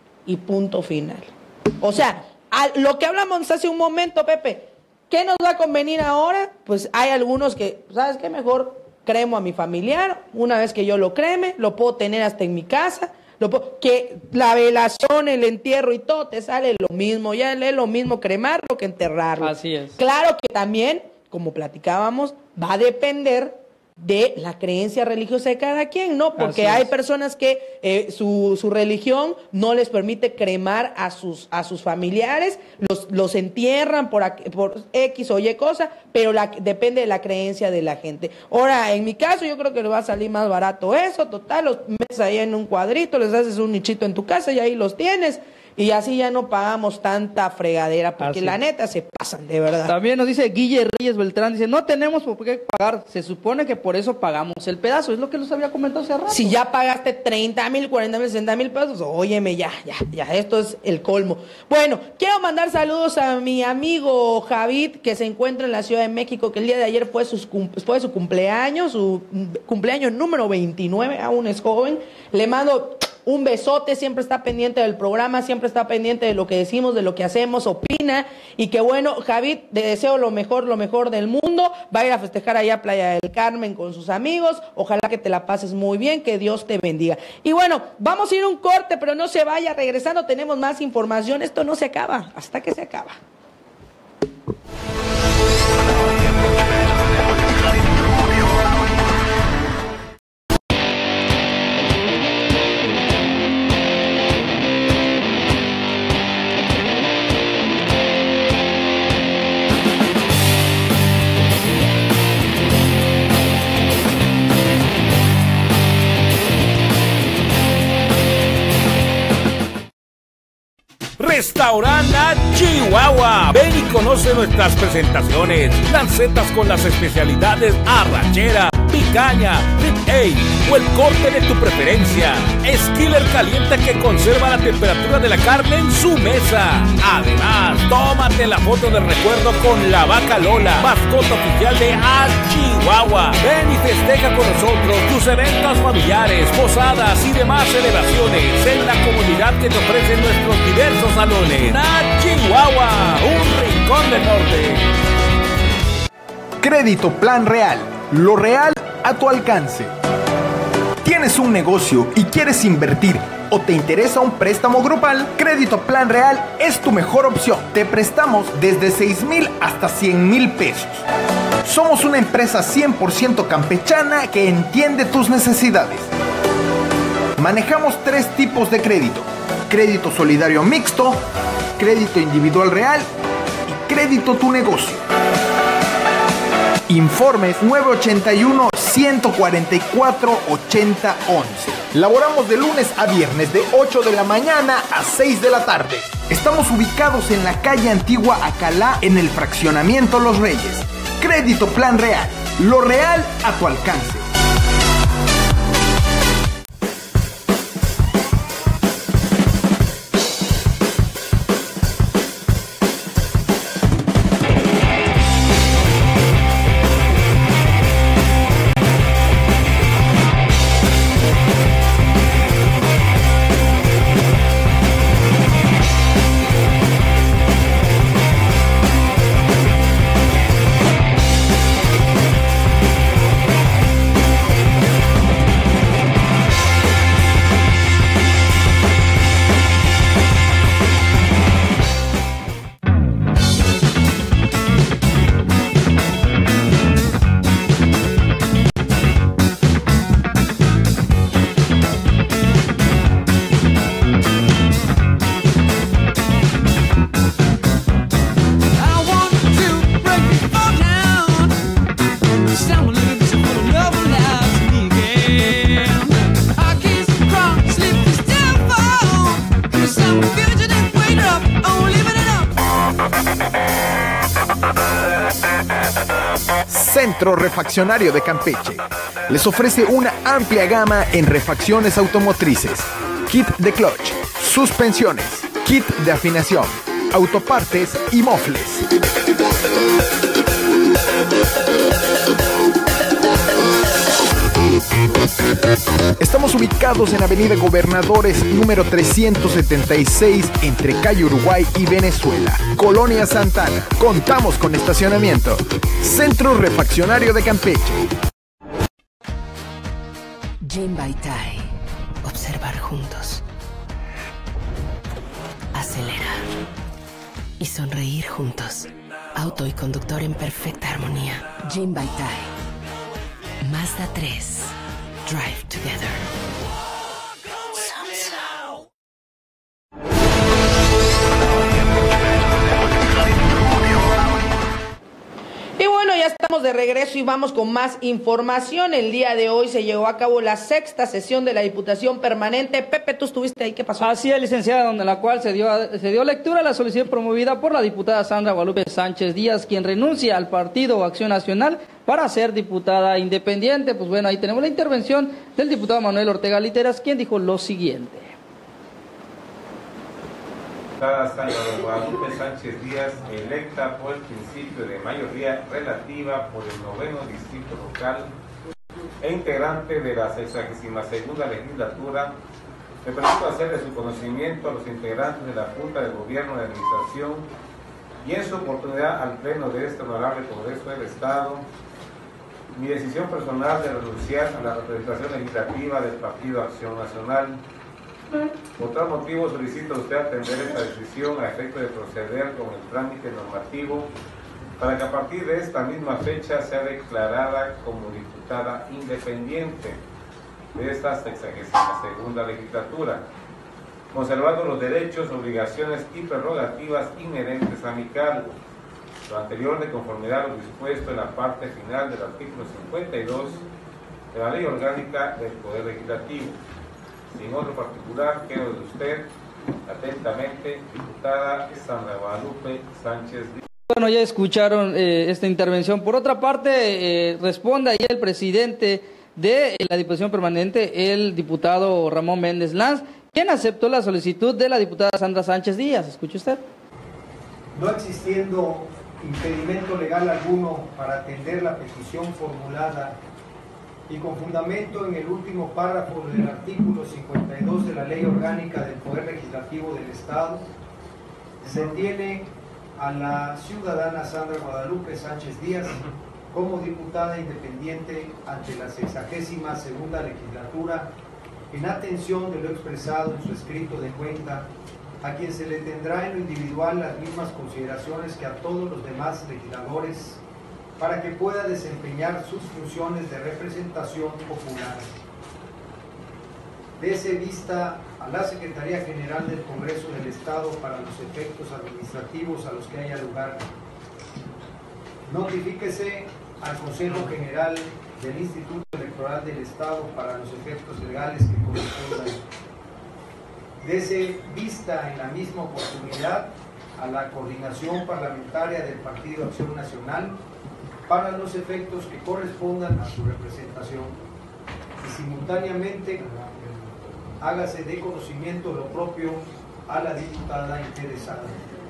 y punto final. O sea, a lo que hablamos hace un momento, Pepe, ¿qué nos va a convenir ahora? Pues hay algunos que, ¿sabes qué? Mejor cremo a mi familiar, una vez que yo lo creme, lo puedo tener hasta en mi casa, lo puedo- que la velación, el entierro y todo te sale lo mismo, ya es lo mismo cremarlo que enterrarlo. Así es. Claro que también, como platicábamos, va a depender de la creencia religiosa de cada quien, ¿no? Porque Así hay es. personas que eh, su, su religión no les permite cremar a sus, a sus familiares, los, los entierran por, aqu- por X o Y cosa, pero la, depende de la creencia de la gente. Ahora, en mi caso, yo creo que le va a salir más barato eso, total, los metes ahí en un cuadrito, les haces un nichito en tu casa y ahí los tienes, y así ya no pagamos tanta fregadera, porque Así la es. neta se pasan, de verdad. También nos dice Guille Reyes Beltrán, dice, no tenemos por qué pagar, se supone que por eso pagamos el pedazo, es lo que les había comentado hace rato. Si ya pagaste treinta mil, cuarenta mil, sesenta mil pesos, óyeme, ya, ya, ya, esto es el colmo. Bueno, quiero mandar saludos a mi amigo Javid, que se encuentra en la Ciudad de México, que el día de ayer fue, sus, cum- fue su cumpleaños, su mm, cumpleaños número veintinueve, aún es joven. Le mando un besote, siempre está pendiente del programa, siempre está pendiente de lo que decimos, de lo que hacemos, opina, y que bueno, Javid, te deseo lo mejor, lo mejor del mundo, va a ir a festejar allá a Playa del Carmen con sus amigos, ojalá que te la pases muy bien, que Dios te bendiga. Y bueno, vamos a ir a un corte, pero no se vaya, regresando tenemos más información, esto no se acaba, hasta que se acaba. Restaurante Chihuahua. Ven y conoce nuestras presentaciones. Lancetas con las especialidades arrachera, picaña, rib-eye o el corte de tu preferencia. Skiller caliente que conserva la temperatura de la carne en su mesa. Además, tómate la foto de recuerdo con la vaca Lola, mascota oficial de A Chihuahua. Ven y festeja con nosotros tus eventos familiares, posadas y demás celebraciones en la comunidad que te ofrecen nuestros diversos salones. A Chihuahua, un rincón del norte. Crédito Plan Real, lo real a tu alcance. ¿Tienes un negocio y quieres invertir o te interesa un préstamo grupal? Crédito Plan Real es tu mejor opción. Te prestamos desde seis mil hasta cien mil pesos. Somos una empresa cien por ciento campechana que entiende tus necesidades. Manejamos tres tipos de crédito: crédito solidario mixto, crédito individual real y crédito tu negocio. Informes nueve ochenta y uno, ciento cuarenta y cuatro, ochenta once. Laboramos de lunes a viernes de ocho de la mañana a seis de la tarde. Estamos ubicados en la calle Antigua Acalá, en el fraccionamiento Los Reyes. Crédito Plan Real, lo real a tu alcance. Centro Refaccionario de Campeche les ofrece una amplia gama en refacciones automotrices, kit de clutch, suspensiones, kit de afinación, autopartes y mofles. Estamos ubicados en Avenida Gobernadores número trescientos setenta y seis, entre calle Uruguay y Venezuela, Colonia Santana. Contamos con estacionamiento. Centro Refaccionario de Campeche. Jane Baitai. Observar juntos. Acelerar. Y sonreír juntos. Auto y conductor en perfecta armonía. Jane Baitai. Mazda tres. Drive together. Y bueno, ya estamos de regreso y vamos con más información. El día de hoy se llevó a cabo la sexta sesión de la Diputación Permanente. Pepe, tú estuviste ahí, ¿qué pasó? Así es, licenciada, donde la cual se dio, se dio lectura a la solicitud promovida por la diputada Sandra Guadalupe Sánchez Díaz, quien renuncia al Partido Acción Nacional para ser diputada independiente. Pues bueno, ahí tenemos la intervención del diputado Manuel Ortega Literas, quien dijo lo siguiente. Diputada Sandra Guadalupe Sánchez Díaz, electa por el principio de mayoría relativa por el noveno distrito local e integrante de la sexagésima segunda legislatura, Me permito hacer de su conocimiento a los integrantes de la Junta de Gobierno de Administración y en su oportunidad al Pleno de este honorable Congreso del Estado mi decisión personal de renunciar a la representación legislativa del Partido Acción Nacional. Por tal motivo solicito a usted atender esta decisión a efecto de proceder con el trámite normativo para que a partir de esta misma fecha sea declarada como diputada independiente de esta sexagésima segunda legislatura, conservando los derechos, obligaciones y prerrogativas inherentes a mi cargo, lo anterior de conformidad a lo dispuesto en la parte final del artículo cincuenta y dos de la Ley Orgánica del Poder Legislativo. Sin otro particular, quedo de usted atentamente, diputada Sandra Guadalupe Sánchez Díaz. Bueno, ya escucharon eh, esta intervención. Por otra parte, eh, responde ahí el presidente de la Diputación Permanente, el diputado Ramón Méndez Lanz, quien aceptó la solicitud de la diputada Sandra Sánchez Díaz. ¿Escucha usted? No existiendo impedimento legal alguno para atender la petición formulada y con fundamento en el último párrafo del artículo cincuenta y dos de la Ley Orgánica del Poder Legislativo del Estado, se tiene a la ciudadana Sandra Guadalupe Sánchez Díaz como diputada independiente ante la sexagésima segunda legislatura, en atención de lo expresado en su escrito de cuenta, a quien se le tendrá en lo individual las mismas consideraciones que a todos los demás legisladores, para que pueda desempeñar sus funciones de representación popular. Dese vista a la Secretaría General del Congreso del Estado para los efectos administrativos a los que haya lugar. Notifíquese al Consejo General del Instituto Electoral del Estado para los efectos legales que correspondan. Dese vista en la misma oportunidad a la coordinación parlamentaria del Partido Acción Nacional para los efectos que correspondan a su representación y simultáneamente hágase de conocimiento lo propio a la diputada interesada.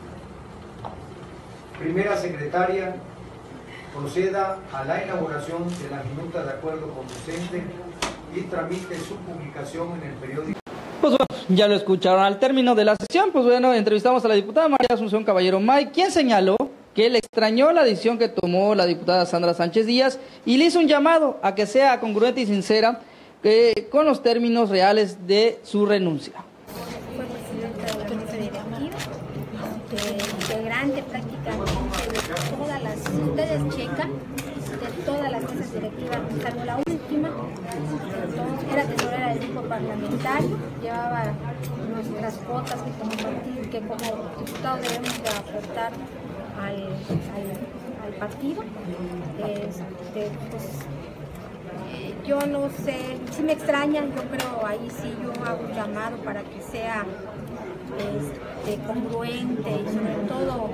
Primera secretaria, proceda a la elaboración de la minuta de acuerdo conducente y tramite su publicación en el periódico. Pues bueno, ya lo escucharon. Al término de la sesión, pues bueno, entrevistamos a la diputada María Asunción Caballero May, quien señaló que le extrañó la decisión que tomó la diputada Sandra Sánchez Díaz y le hizo un llamado a que sea congruente y sincera que, con los términos reales de su renuncia. Fue presidenta de la mesa directiva, integrante prácticamente de todas las, si ustedes checan, de todas las mesas directivas, salvo la última, entonces era tesorera del grupo parlamentario, llevaba nuestras cuotas que como partido, que como diputados debemos de aportar al, al, al partido. Este, pues, eh, yo no sé, si me extrañan, yo creo ahí sí yo hago un llamado para que sea este, congruente y sobre todo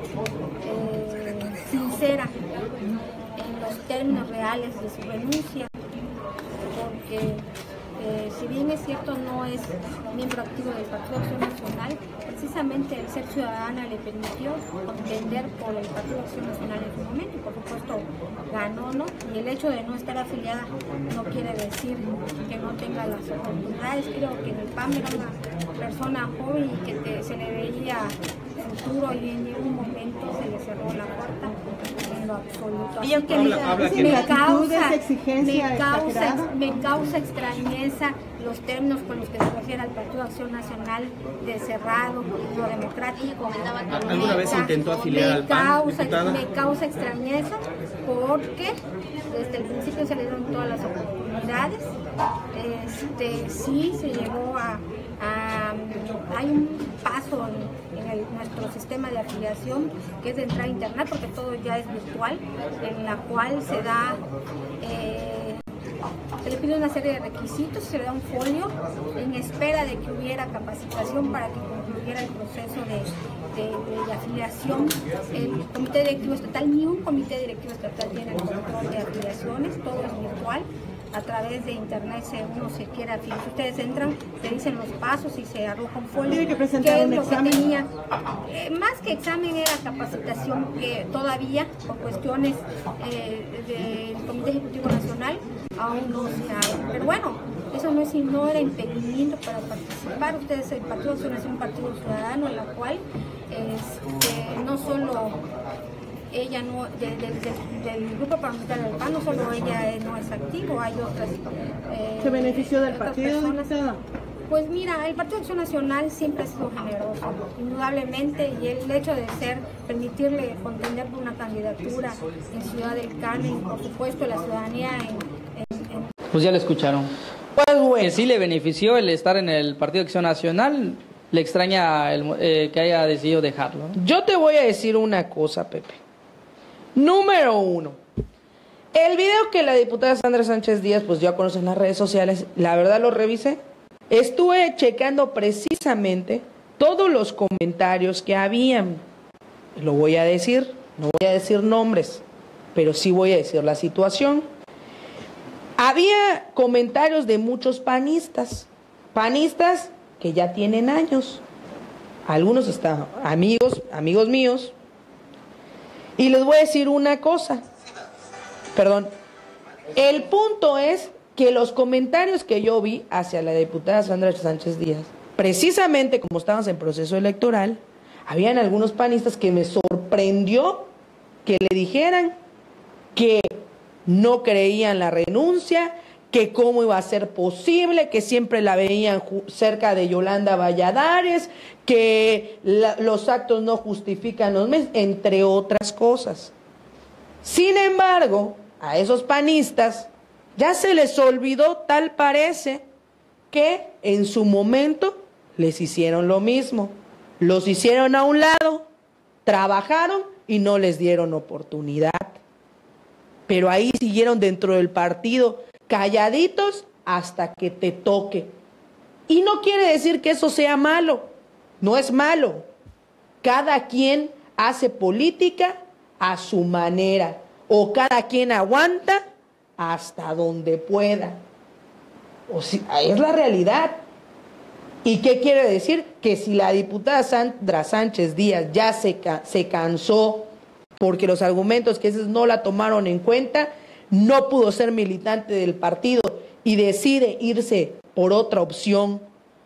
eh, sincera en los términos reales de su renuncia, porque eh, si bien es cierto no es miembro activo del Partido Acción Nacional, precisamente el ser ciudadana le permitió contender por el Partido Acción Nacional en su momento y por supuesto ganó, ¿no? Y el hecho de no estar afiliada no quiere decir que no tenga las oportunidades. Creo que en el P A M era una persona joven y que te, se le veía futuro y en ningún momento se le cerró la puerta en lo absoluto. Así que habla, me, habla me, me, causa, exigencia me, causa, me causa extrañeza los términos con los que se refiere al Partido Acción Nacional de cerrado, no democrático. ¿Alguna vez intentó afiliar al P A M, causa, diputada? Me causa extrañeza porque desde el principio se le dieron todas las oportunidades. Este, sí, se llegó a... a hay un paso en, en el, nuestro sistema de afiliación que es de entrar a internet, porque todo ya es virtual, en la cual se da... Eh, se le pide una serie de requisitos, se le da un folio en espera de que hubiera capacitación para que concluyera el proceso de, de, de, de afiliación. El comité directivo estatal, ni un comité directivo estatal tiene el control de afiliaciones, todo es virtual. A través de internet, si uno se quiere afiliar, si ustedes entran, se dicen los pasos y se arroja un folio. ¿Tiene que presentar un examen? Que tenía, eh, más que examen era capacitación, que todavía por cuestiones eh, del Comité Ejecutivo Nacional aún no se ha. Pero bueno, Eso no, es, no era impedimento para participar. Ustedes, el Partido Acción Nacional es un partido ciudadano, en la cual este, no solo ella no, de, de, de, del grupo parlamentario del P A N, no solo ella no es activo, hay otras. Eh, ¿Se benefició del partido, diputada? Pues mira, el Partido Acción Nacional siempre ha sido generoso, indudablemente, y el hecho de ser, permitirle contender por una candidatura en Ciudad del Carmen, por supuesto la ciudadanía en, en, en... Pues ya lo escucharon. Pues bueno. Que sí le benefició el estar en el Partido Acción Nacional, le extraña el, eh, que haya decidido dejarlo, ¿no? Yo te voy a decir una cosa, Pepe. Número uno, el video que la diputada Sandra Sánchez Díaz pues dio a conocer en las redes sociales, la verdad lo revisé. Estuve checando precisamente todos los comentarios que habían. Lo voy a decir, no voy a decir nombres, pero sí voy a decir la situación. Había comentarios de muchos panistas, panistas que ya tienen años. Algunos están amigos, amigos míos. Y les voy a decir una cosa. Perdón. El punto es que los comentarios que yo vi hacia la diputada Sandra Sánchez Díaz, precisamente como estábamos en proceso electoral, habían algunos panistas que me sorprendió que le dijeran que no creían la renuncia, que cómo iba a ser posible, que siempre la veían cerca de Yolanda Valladares, que la, los actos no justifican los medios, entre otras cosas. Sin embargo, a esos panistas ya se les olvidó, tal parece, que en su momento les hicieron lo mismo. Los hicieron a un lado, trabajaron y no les dieron oportunidad. Pero ahí siguieron dentro del partido, calladitos hasta que te toque. Y no quiere decir que eso sea malo, no es malo. Cada quien hace política a su manera, o cada quien aguanta hasta donde pueda. O si, es la realidad. ¿Y qué quiere decir? Que si la diputada Sandra Sánchez Díaz ya se, se cansó porque los argumentos que esos no la tomaron en cuenta, no pudo ser militante del partido y decide irse por otra opción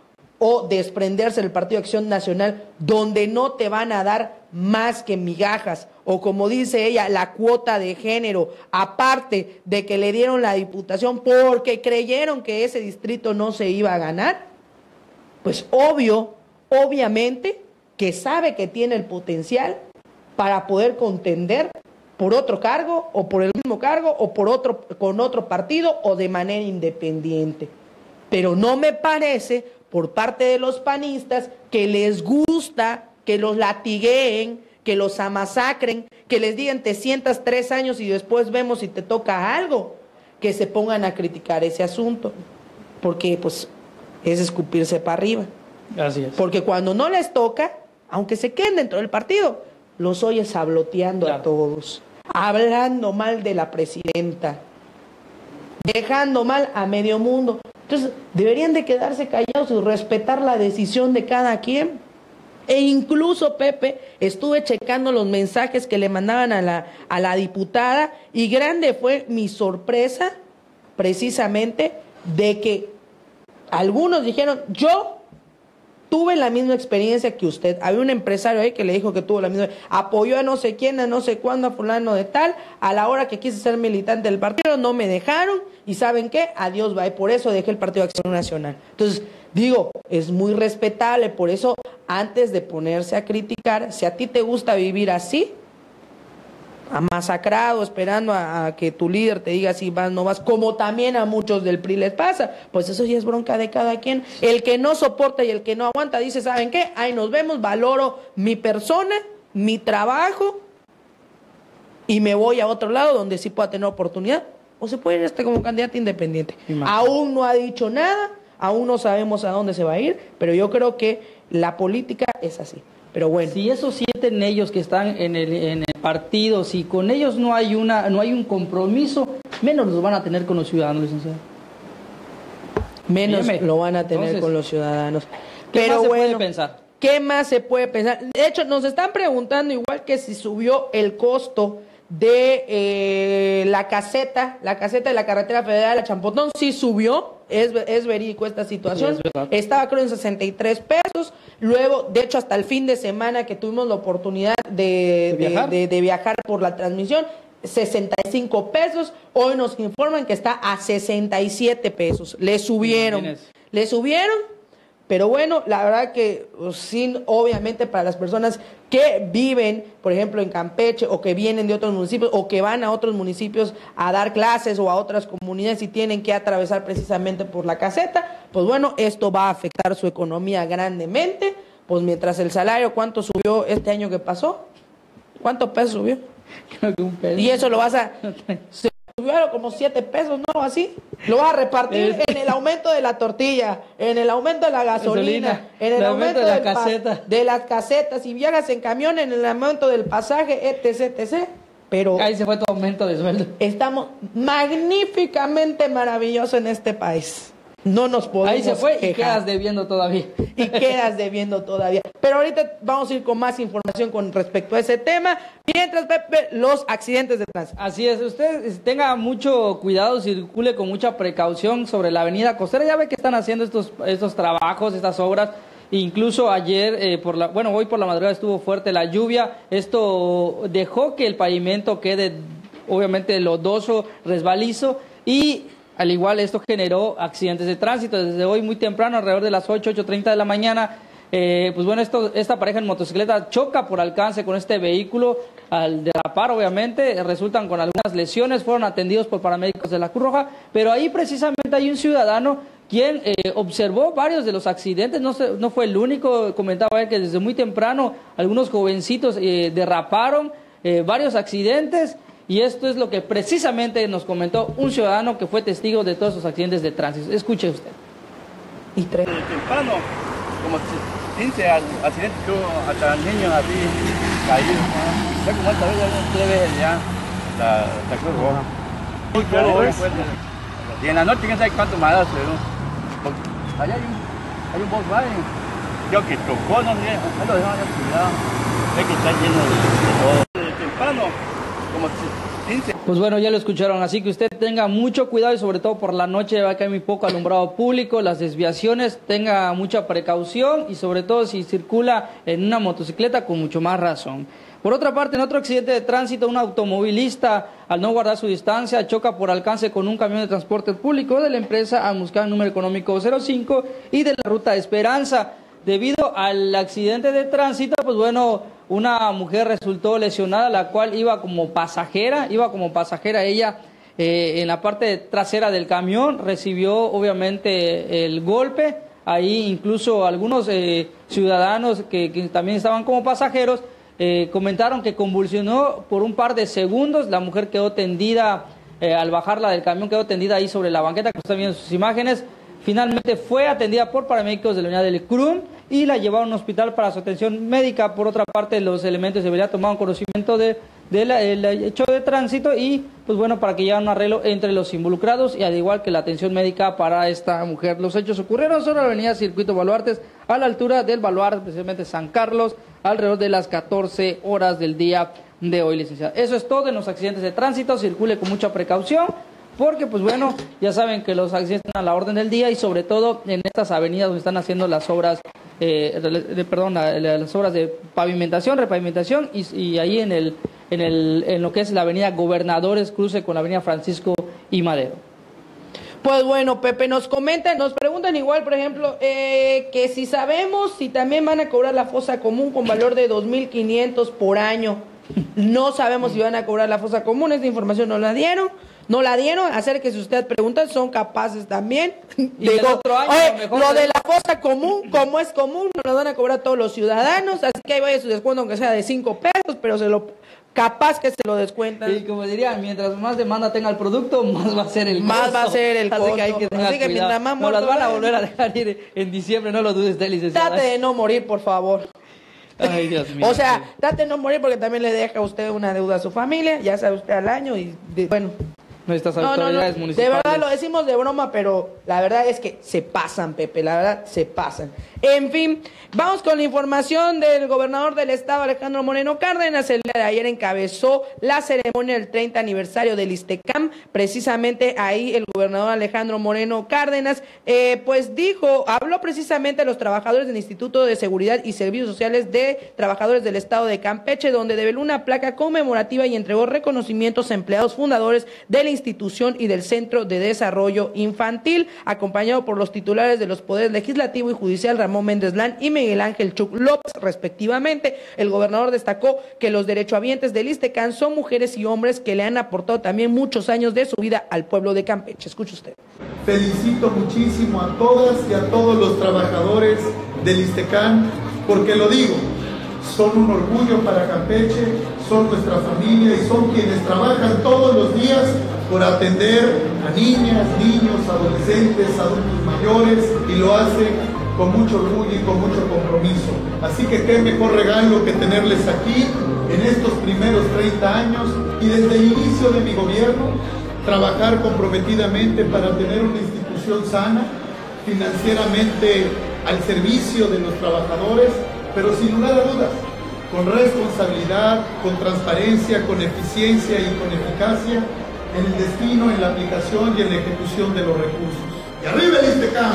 o desprenderse del Partido Acción Nacional, donde no te van a dar más que migajas, o como dice ella, la cuota de género, aparte de que le dieron la diputación porque creyeron que ese distrito no se iba a ganar, pues obvio, obviamente, que sabe que tiene el potencial para poder contender por otro cargo, o por el mismo cargo, o por otro, con otro partido, o de manera independiente. Pero no me parece, por parte de los panistas, que les gusta que los latigueen, que los amasacren, que les digan te sientas tres años y después vemos si te toca algo, que se pongan a criticar ese asunto, porque pues es escupirse para arriba. Así es. Porque cuando no les toca, aunque se queden dentro del partido, los oyes habloteando claro. a todos, hablando mal de la presidenta, dejando mal a medio mundo. Entonces, deberían de quedarse callados y respetar la decisión de cada quien. E incluso, Pepe, estuve checando los mensajes que le mandaban a la, a la diputada, y grande fue mi sorpresa, precisamente, de que algunos dijeron, yo tuve la misma experiencia que usted. Había un empresario ahí que le dijo que tuvo la misma, apoyó a no sé quién, a no sé cuándo, a fulano de tal, a la hora que quise ser militante del partido, no me dejaron, y ¿saben qué? Adiós, va, y por eso dejé el Partido de Acción Nacional. Entonces, digo, es muy respetable, por eso, antes de ponerse a criticar, si a ti te gusta vivir así, masacrado, esperando a, a que tu líder te diga si vas o no vas, como también a muchos del P R I les pasa, pues eso ya es bronca de cada quien. El que no soporta y el que no aguanta dice, ¿saben qué? Ahí nos vemos, valoro mi persona, mi trabajo, y me voy a otro lado donde sí pueda tener oportunidad, o se puede ir hasta como candidato independiente. Aún no ha dicho nada, aún no sabemos a dónde se va a ir, pero yo creo que la política es así. Pero bueno. Si eso sienten ellos que están en el, en el partido, si con ellos no hay una, no hay un compromiso, menos los van a tener con los ciudadanos, licenciado. Menos Dígame. lo van a tener Entonces, con los ciudadanos. ¿Qué Pero más se bueno, puede pensar? ¿Qué más se puede pensar? De hecho, nos están preguntando igual que si subió el costo de eh, la caseta, la caseta de la carretera federal a Champotón sí subió, es, es verídico esta situación, Sí, es estaba creo en sesenta y tres pesos, luego de hecho hasta el fin de semana que tuvimos la oportunidad de, ¿De viajar? de, de, de viajar por la transmisión, sesenta y cinco pesos, hoy nos informan que está a sesenta y siete pesos, le subieron, Imagínese. le subieron, pero bueno, la verdad que pues, sí, obviamente para las personas que viven, por ejemplo, en Campeche o que vienen de otros municipios o que van a otros municipios a dar clases o a otras comunidades y tienen que atravesar precisamente por la caseta, pues bueno, esto va a afectar su economía grandemente, pues mientras el salario, ¿cuánto subió este año que pasó? ¿Cuánto peso subió? Creo que un peso. Y eso lo vas a... se subió como siete pesos, ¿no? Así. Lo vas a repartir en el aumento de la tortilla, en el aumento de la gasolina, Gasolina, en el el aumento, aumento de la del pa- caseta. de las casetas. Si viajas en camión, en el aumento del pasaje, etc, etc. Pero Ahí se fue tu aumento de sueldo. estamos magníficamente maravillosos en este país. No nos podemos Ahí se fue y quejar. quedas debiendo todavía. Y quedas debiendo todavía. Pero ahorita vamos a ir con más información con respecto a ese tema. Mientras, Pepe, los accidentes de tránsito. Así es, usted tenga mucho cuidado, circule con mucha precaución sobre la avenida costera. Ya ve que están haciendo estos, estos trabajos, estas obras. Incluso ayer, eh, por la, bueno, hoy por la madrugada estuvo fuerte la lluvia. Esto dejó que el pavimento quede, obviamente, lodoso, resbalizo y... Al igual, esto generó accidentes de tránsito. Desde hoy muy temprano, alrededor de las ocho, ocho treinta de la mañana, eh, pues bueno, esto, esta pareja en motocicleta choca por alcance con este vehículo. Al derrapar, obviamente, resultan con algunas lesiones. Fueron atendidos por paramédicos de la Cruz Roja. Pero ahí precisamente hay un ciudadano quien eh, observó varios de los accidentes. No, se, no fue el único. Comentaba él que desde muy temprano algunos jovencitos eh, derraparon, eh, varios accidentes. Y esto es lo que precisamente nos comentó un ciudadano que fue testigo de todos esos accidentes de tránsito. Escuche usted. Y tres. Temprano, como quince accidentes que hubo, hasta niños así caídos. Ya como esta vez ya tres veces ya la, la Cruz Roja. Muy claro, muy fuerte. Y en la noche quién sabe cuántos más, pero allá hay un, hay un Volkswagen. Creo que chocó, no sé, ahí lo dejaron ya cuidado. Ve que está lleno de, de todo. De temprano, como quince. Pues bueno, ya lo escucharon, así que usted tenga mucho cuidado y sobre todo por la noche va a caer muy poco alumbrado público, las desviaciones, tenga mucha precaución y sobre todo si circula en una motocicleta con mucho más razón. Por otra parte, en otro accidente de tránsito, un automovilista, al no guardar su distancia, choca por alcance con un camión de transporte público de la empresa Amuscan número económico cero cinco y de la ruta Esperanza. Debido al accidente de tránsito, pues bueno, una mujer resultó lesionada, la cual iba como pasajera, iba como pasajera ella eh, en la parte trasera del camión, recibió obviamente el golpe, ahí incluso algunos eh, ciudadanos que, que también estaban como pasajeros eh, comentaron que convulsionó por un par de segundos, la mujer quedó tendida, eh, al bajarla del camión quedó tendida ahí sobre la banqueta, que están viendo sus imágenes. Finalmente fue atendida por paramédicos de la unidad del C R U M y la llevaron a un hospital para su atención médica. Por otra parte, los elementos de seguridad tomaron conocimiento de, de la, el hecho de tránsito y, pues bueno, para que lleven un arreglo entre los involucrados y al igual que la atención médica para esta mujer. Los hechos ocurrieron sobre la avenida Circuito Baluartes, a la altura del Baluarte, especialmente San Carlos, alrededor de las catorce horas del día de hoy, licenciada. Eso es todo en los accidentes de tránsito. Circule con mucha precaución. Porque, pues bueno, ya saben que los accidentes están a la orden del día y sobre todo en estas avenidas donde están haciendo las obras, eh, de, perdón, la, las obras de pavimentación, repavimentación y, y ahí en, el, en, el, en lo que es la avenida Gobernadores, cruce con la avenida Francisco y Madero. Pues bueno, Pepe, nos comentan, nos preguntan igual, por ejemplo, eh, que si sabemos si también van a cobrar la fosa común con valor de dos mil quinientos por año. No sabemos si van a cobrar la fosa común, esta información no la dieron. No la dieron, acérquese usted, preguntan, son capaces también. Y Digo, el otro año, oye, a lo mejor lo te- de la fosa común, como es común, nos lo van a cobrar todos los ciudadanos, así que ahí vaya su descuento, aunque sea de cinco pesos, pero se lo capaz que se lo descuentan. Y como diría, mientras más demanda tenga el producto, más va a ser el costo. Más va a ser el Así que hay costo. que tener Así que cuidado. mientras más Nos las muertos van a vean. volver a dejar ir en diciembre, no lo dudes usted, licenciada. Trate de no morir, por favor. Ay, Dios mío. O sea, trate de no morir porque también le deja a usted una deuda a su familia, ya sabe usted al año y de- bueno, nuestras No, autoridades no, no. municipales. De verdad lo decimos de broma, pero la verdad es que se pasan, Pepe, la verdad se pasan. En fin, vamos con la información del gobernador del estado, Alejandro Moreno Cárdenas. El día de ayer encabezó la ceremonia del treinta aniversario del ISTECAM. Precisamente ahí el gobernador Alejandro Moreno Cárdenas, eh, pues dijo, habló precisamente a los trabajadores del Instituto de Seguridad y Servicios Sociales de Trabajadores del Estado de Campeche, donde develó una placa conmemorativa y entregó reconocimientos a empleados fundadores de la institución y del Centro de Desarrollo Infantil, acompañado por los titulares de los poderes legislativo y judicial, Ramón Méndez Lán y Miguel Ángel Chuc López, respectivamente. El gobernador destacó que los derechohabientes del ISTECAM son mujeres y hombres que le han aportado también muchos años de su vida al pueblo de Campeche. Escuche usted. Felicito muchísimo a todas y a todos los trabajadores del ISTECAM, porque lo digo, son un orgullo para Campeche, son nuestra familia y son quienes trabajan todos los días por atender a niñas, niños, adolescentes, adultos mayores, y lo hacen con mucho orgullo y con mucho compromiso. Así que qué mejor regalo que tenerles aquí en estos primeros treinta años y desde el inicio de mi gobierno trabajar comprometidamente para tener una institución sana, financieramente al servicio de los trabajadores, pero sin lugar a dudas, con responsabilidad, con transparencia, con eficiencia y con eficacia en el destino, en la aplicación y en la ejecución de los recursos. ¡Y arriba el ISTECAM!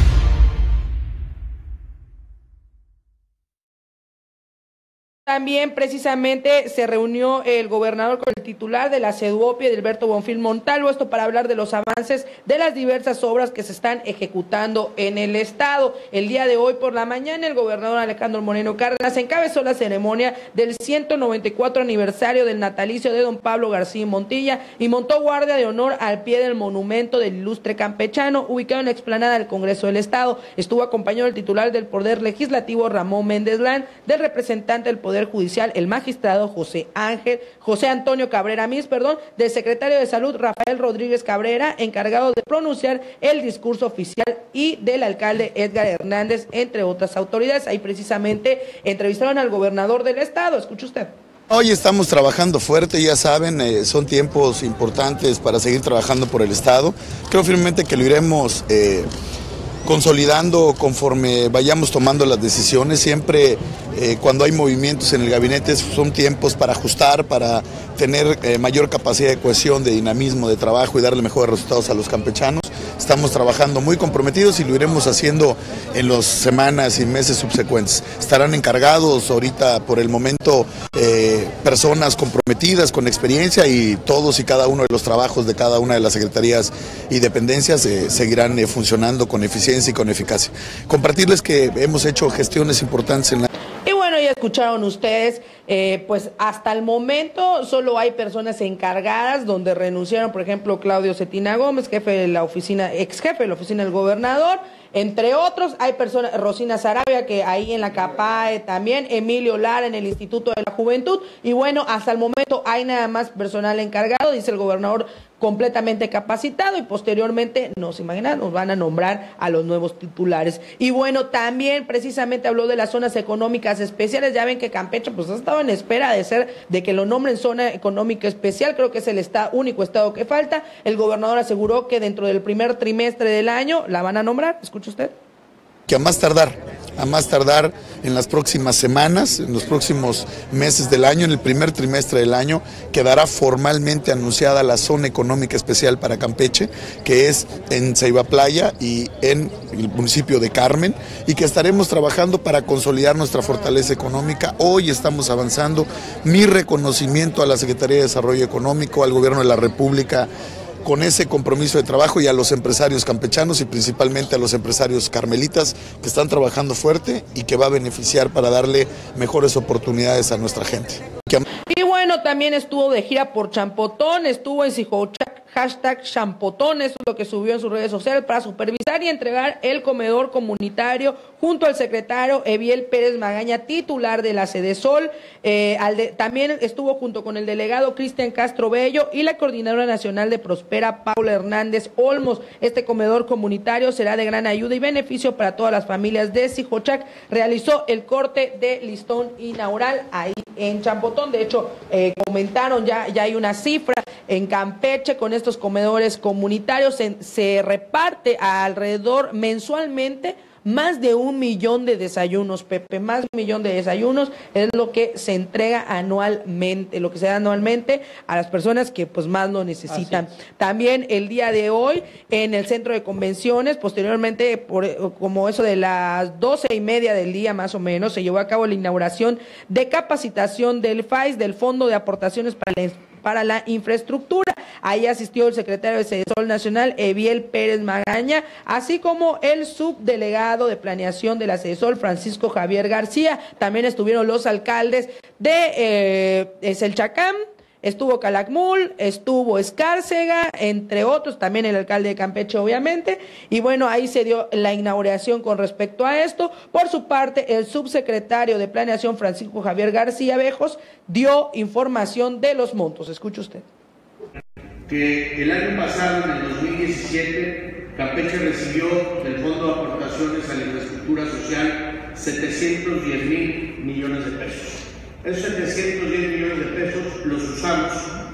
También precisamente se reunió el gobernador con el titular de la CEDUOPI, Edilberto Bonfil Montalvo, esto para hablar de los avances de las diversas obras que se están ejecutando en el estado. El día de hoy por la mañana el gobernador Alejandro Moreno Cárdenas encabezó la ceremonia del ciento noventa y cuatro aniversario del natalicio de don Pablo García y Montilla y montó guardia de honor al pie del monumento del ilustre campechano ubicado en la explanada del Congreso del Estado. Estuvo acompañado del titular del Poder Legislativo, Ramón Méndez Lán, del representante del Poder Judicial, el magistrado José Ángel, José Antonio Cabrera Mis, perdón, del secretario de Salud, Rafael Rodríguez Cabrera, encargado de pronunciar el discurso oficial, y del alcalde Edgar Hernández, entre otras autoridades. Ahí precisamente entrevistaron al gobernador del estado. Escuche usted. Hoy estamos trabajando fuerte, ya saben, eh, son tiempos importantes para seguir trabajando por el estado. Creo firmemente que lo iremos eh, consolidando conforme vayamos tomando las decisiones. Siempre eh, cuando hay movimientos en el gabinete son tiempos para ajustar, para tener eh, mayor capacidad de cohesión, de dinamismo, de trabajo y darle mejores resultados a los campechanos. Estamos trabajando muy comprometidos y lo iremos haciendo en las semanas y meses subsecuentes. Estarán encargados ahorita por el momento eh, personas comprometidas con experiencia, y todos y cada uno de los trabajos de cada una de las secretarías y dependencias eh, seguirán eh, funcionando con eficiencia y con eficacia. Compartirles que hemos hecho gestiones importantes en la... Y bueno, ya escucharon ustedes, eh, pues hasta el momento solo hay personas encargadas donde renunciaron, por ejemplo, Claudio Cetina Gómez, jefe de la oficina, ex jefe de la oficina del gobernador. Entre otros, hay personas, Rosina Sarabia, que ahí en la CAPAE también, Emilio Lara en el Instituto de la Juventud, y bueno, hasta el momento hay nada más personal encargado, dice el gobernador, completamente capacitado, y posteriormente, no se imaginan, nos van a nombrar a los nuevos titulares. Y bueno, también precisamente habló de las zonas económicas especiales. Ya ven que Campeche pues ha estado en espera de ser, de que lo nombren zona económica especial. Creo que es el estado, único estado que falta. El gobernador aseguró que dentro del primer trimestre del año la van a nombrar. Escuche usted. Que a más tardar, a más tardar en las próximas semanas, en los próximos meses del año, en el primer trimestre del año, quedará formalmente anunciada la zona económica especial para Campeche, que es en Ceiba Playa y en el municipio de Carmen, y que estaremos trabajando para consolidar nuestra fortaleza económica. Hoy estamos avanzando. Mi reconocimiento a la Secretaría de Desarrollo Económico, al Gobierno de la República, con ese compromiso de trabajo, y a los empresarios campechanos y principalmente a los empresarios carmelitas que están trabajando fuerte y que va a beneficiar para darle mejores oportunidades a nuestra gente. Y bueno, también estuvo de gira por Champotón, estuvo en Sijochac, hashtag Champotón, eso es lo que subió en sus redes sociales, para supervisar y entregar el comedor comunitario junto al secretario Eviel Pérez Magaña, titular de la Sedesol. Eh, al de, también estuvo junto con el delegado Cristian Castro Bello y la coordinadora nacional de Prospera, Paula Hernández Olmos. Este comedor comunitario será de gran ayuda y beneficio para todas las familias de Sijochac. Realizó el corte de listón inaugural ahí en Champotón. De hecho, eh, comentaron, ya, ya hay una cifra en Campeche con este estos comedores comunitarios se, se reparte a alrededor mensualmente más de un millón de desayunos, Pepe, más de un millón de desayunos es lo que se entrega anualmente, lo que se da anualmente a las personas que pues más lo necesitan. También el día de hoy en el centro de convenciones, posteriormente por, como eso de las doce y media del día más o menos, se llevó a cabo la inauguración de capacitación del F A I S, del Fondo de Aportaciones para la para la Infraestructura. Ahí asistió el secretario de CEDESOL Nacional, Eviel Pérez Magaña, así como el subdelegado de Planeación de la CEDESOL, Francisco Javier García. También estuvieron los alcaldes de eh, Selchacán, estuvo Calakmul, estuvo Escárcega, entre otros, también el alcalde de Campeche, obviamente, y bueno, ahí se dio la inauguración con respecto a esto. Por su parte, el subsecretario de Planeación, Francisco Javier García Bejos, dio información de los montos. Escuche usted. Que el año pasado, en el dos mil diecisiete, Campeche recibió del Fondo de Aportaciones a la Infraestructura Social setecientos diez mil millones de pesos. Esos setecientos diez millones de pesos los usamos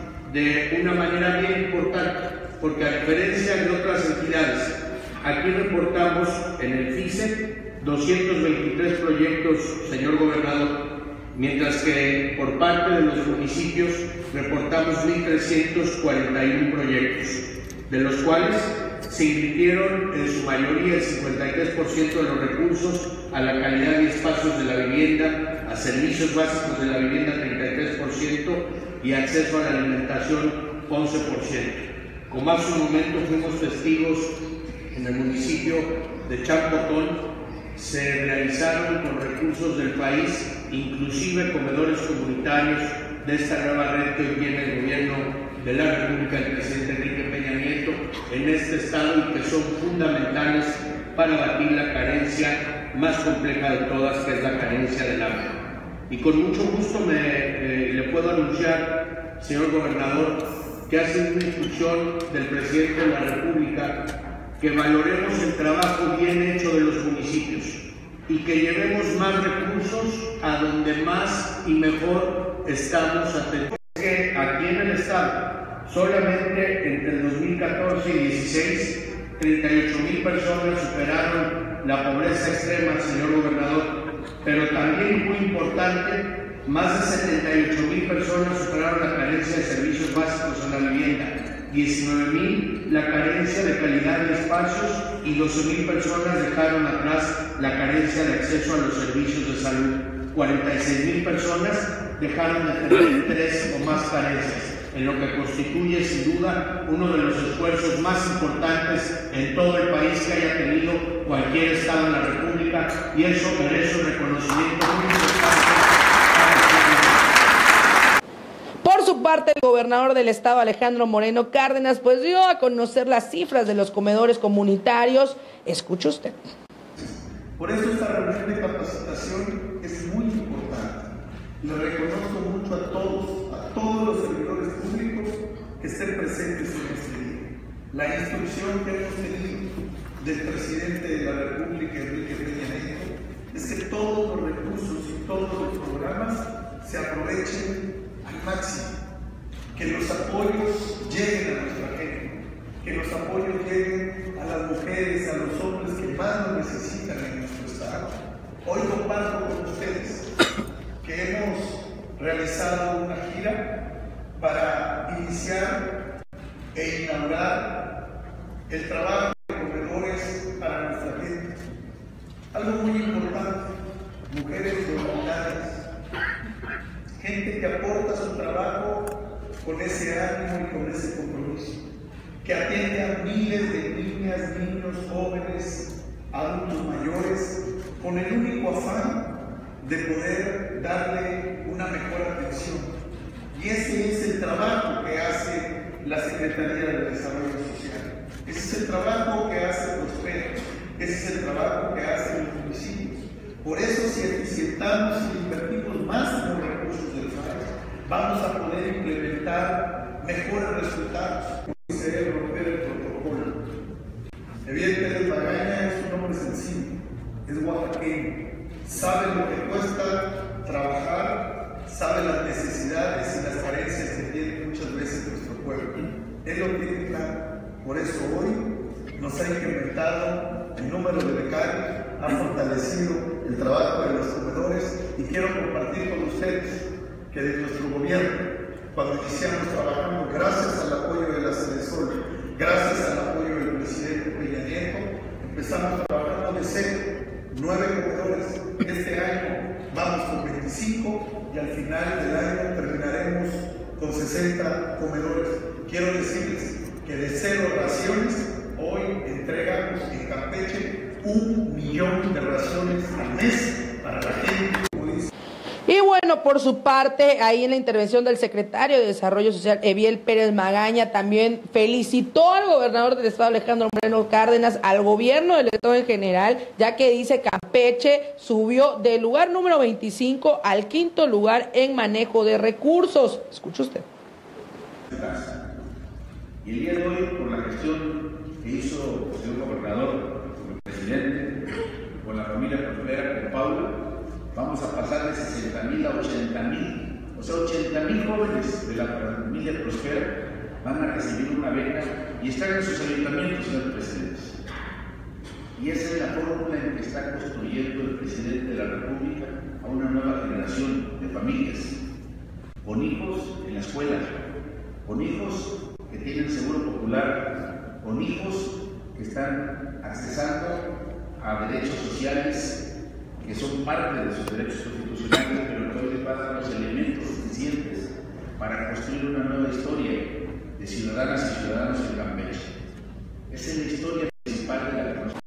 de una manera bien importante, porque a diferencia de otras entidades, aquí reportamos en el F I C E doscientos veintitrés proyectos, señor gobernador, mientras que por parte de los municipios reportamos mil trescientos cuarenta y uno proyectos, de los cuales se invirtieron en su mayoría el cincuenta y tres por ciento de los recursos a la calidad y espacios de la vivienda, a servicios básicos de la vivienda treinta y tres por ciento y acceso a la alimentación once por ciento. Como hace un momento fuimos testigos en el municipio de Champotón, se realizaron con recursos del país, inclusive comedores comunitarios de esta nueva red que hoy tiene el gobierno de la República del presidente Enrique Peña Nieto en este estado y que son fundamentales para abatir la carencia más compleja de todas, que es la carencia del agua. Y con mucho gusto me, eh, le puedo anunciar, señor gobernador, que ha sido una instrucción del presidente de la República que valoremos el trabajo bien hecho de los municipios y que llevemos más recursos a donde más y mejor estamos atendiendo. Que aquí en el estado, solamente entre el dos mil catorce y dos mil dieciséis, treinta y ocho mil personas superaron la pobreza extrema, señor gobernador, pero también muy importante, más de setenta y ocho mil personas superaron la carencia de servicios básicos en la vivienda, diecinueve mil la carencia de calidad de espacios y doce mil personas dejaron atrás la carencia de acceso a los servicios de salud. cuarenta y seis mil personas dejaron de tener tres o más carencias, en lo que constituye sin duda uno de los esfuerzos más importantes en todo el país que haya tenido cualquier estado en la República, y eso merece un reconocimiento muy importante. Por su parte, el gobernador del estado, Alejandro Moreno Cárdenas, pues dio a conocer las cifras de los comedores comunitarios. Escuche usted. Por eso esta reunión de capacitación es muy importante. Le reconozco mucho a todos, a todos los servidores públicos que estén presentes en este día. La instrucción que hemos tenido del presidente de la República, Enrique Peña Nieto, es que todos los recursos y todos los programas se aprovechen al máximo, que los apoyos lleguen a nuestra gente, que los apoyos lleguen a las mujeres, a los hombres que más lo necesitan en nuestro estado. Hoy comparto con ustedes que hemos realizado una gira para iniciar e inaugurar el trabajo de comedores para nuestra gente. Algo muy importante, mujeres voluntarias, gente que aporta su trabajo con ese ánimo y con ese compromiso, que atiende a miles de niñas, niños, jóvenes, adultos mayores, con el único afán de poder darle una mejor atención. Y ese es el trabajo que hace la Secretaría de Desarrollo Social. Ese es el trabajo que hace Prospera. Ese es el trabajo que hacen los municipios. Por eso, si eficientamos y invertimos más en los recursos del país, vamos a poder implementar mejores resultados. Se romper el protocolo. Evidentemente, Magaña es un hombre sencillo, es oaxaqueño, sabe lo que cuesta trabajar, sabe las necesidades y las carencias que tiene muchas veces nuestro pueblo. Él lo tiene claro. Por eso hoy nos ha incrementado el número de becarios, ha fortalecido el trabajo de los comedores y quiero compartir con ustedes que de nuestro gobierno, cuando iniciamos trabajando, gracias al apoyo de la Sedesol, gracias al apoyo del presidente Peña Nieto, empezamos trabajando de cero, nueve comedores. Este año vamos con veinticinco y al final del año terminaremos con sesenta comedores. Quiero decirles que de cero raciones, hoy entregamos en Campeche un millón de raciones al mes para la gente. Y bueno, por su parte, ahí en la intervención del secretario de Desarrollo Social, Eviel Pérez Magaña, también felicitó al gobernador del estado, Alejandro Moreno Cárdenas, al gobierno del estado en general, ya que dice Campeche subió del lugar número veinticinco al quinto lugar en manejo de recursos. Escuche usted. Y el día de hoy, por la gestión que hizo el señor gobernador, como presidente, con la familia Prospera, con Paula, vamos a pasar de sesenta mil a ochenta mil, o sea, ochenta mil jóvenes de la familia Prospera van a recibir una beca y están en sus ayuntamientos, señor presidente. Y esa es la fórmula en que está construyendo el presidente de la República a una nueva generación de familias, con hijos en la escuela, con hijos que tienen seguro popular, con hijos que están accesando a derechos sociales que son parte de sus derechos constitucionales, pero que hoy les va a dar los elementos suficientes para construir una nueva historia de ciudadanas y ciudadanos en Campeche. Esa es la historia principal de la reconstrucción.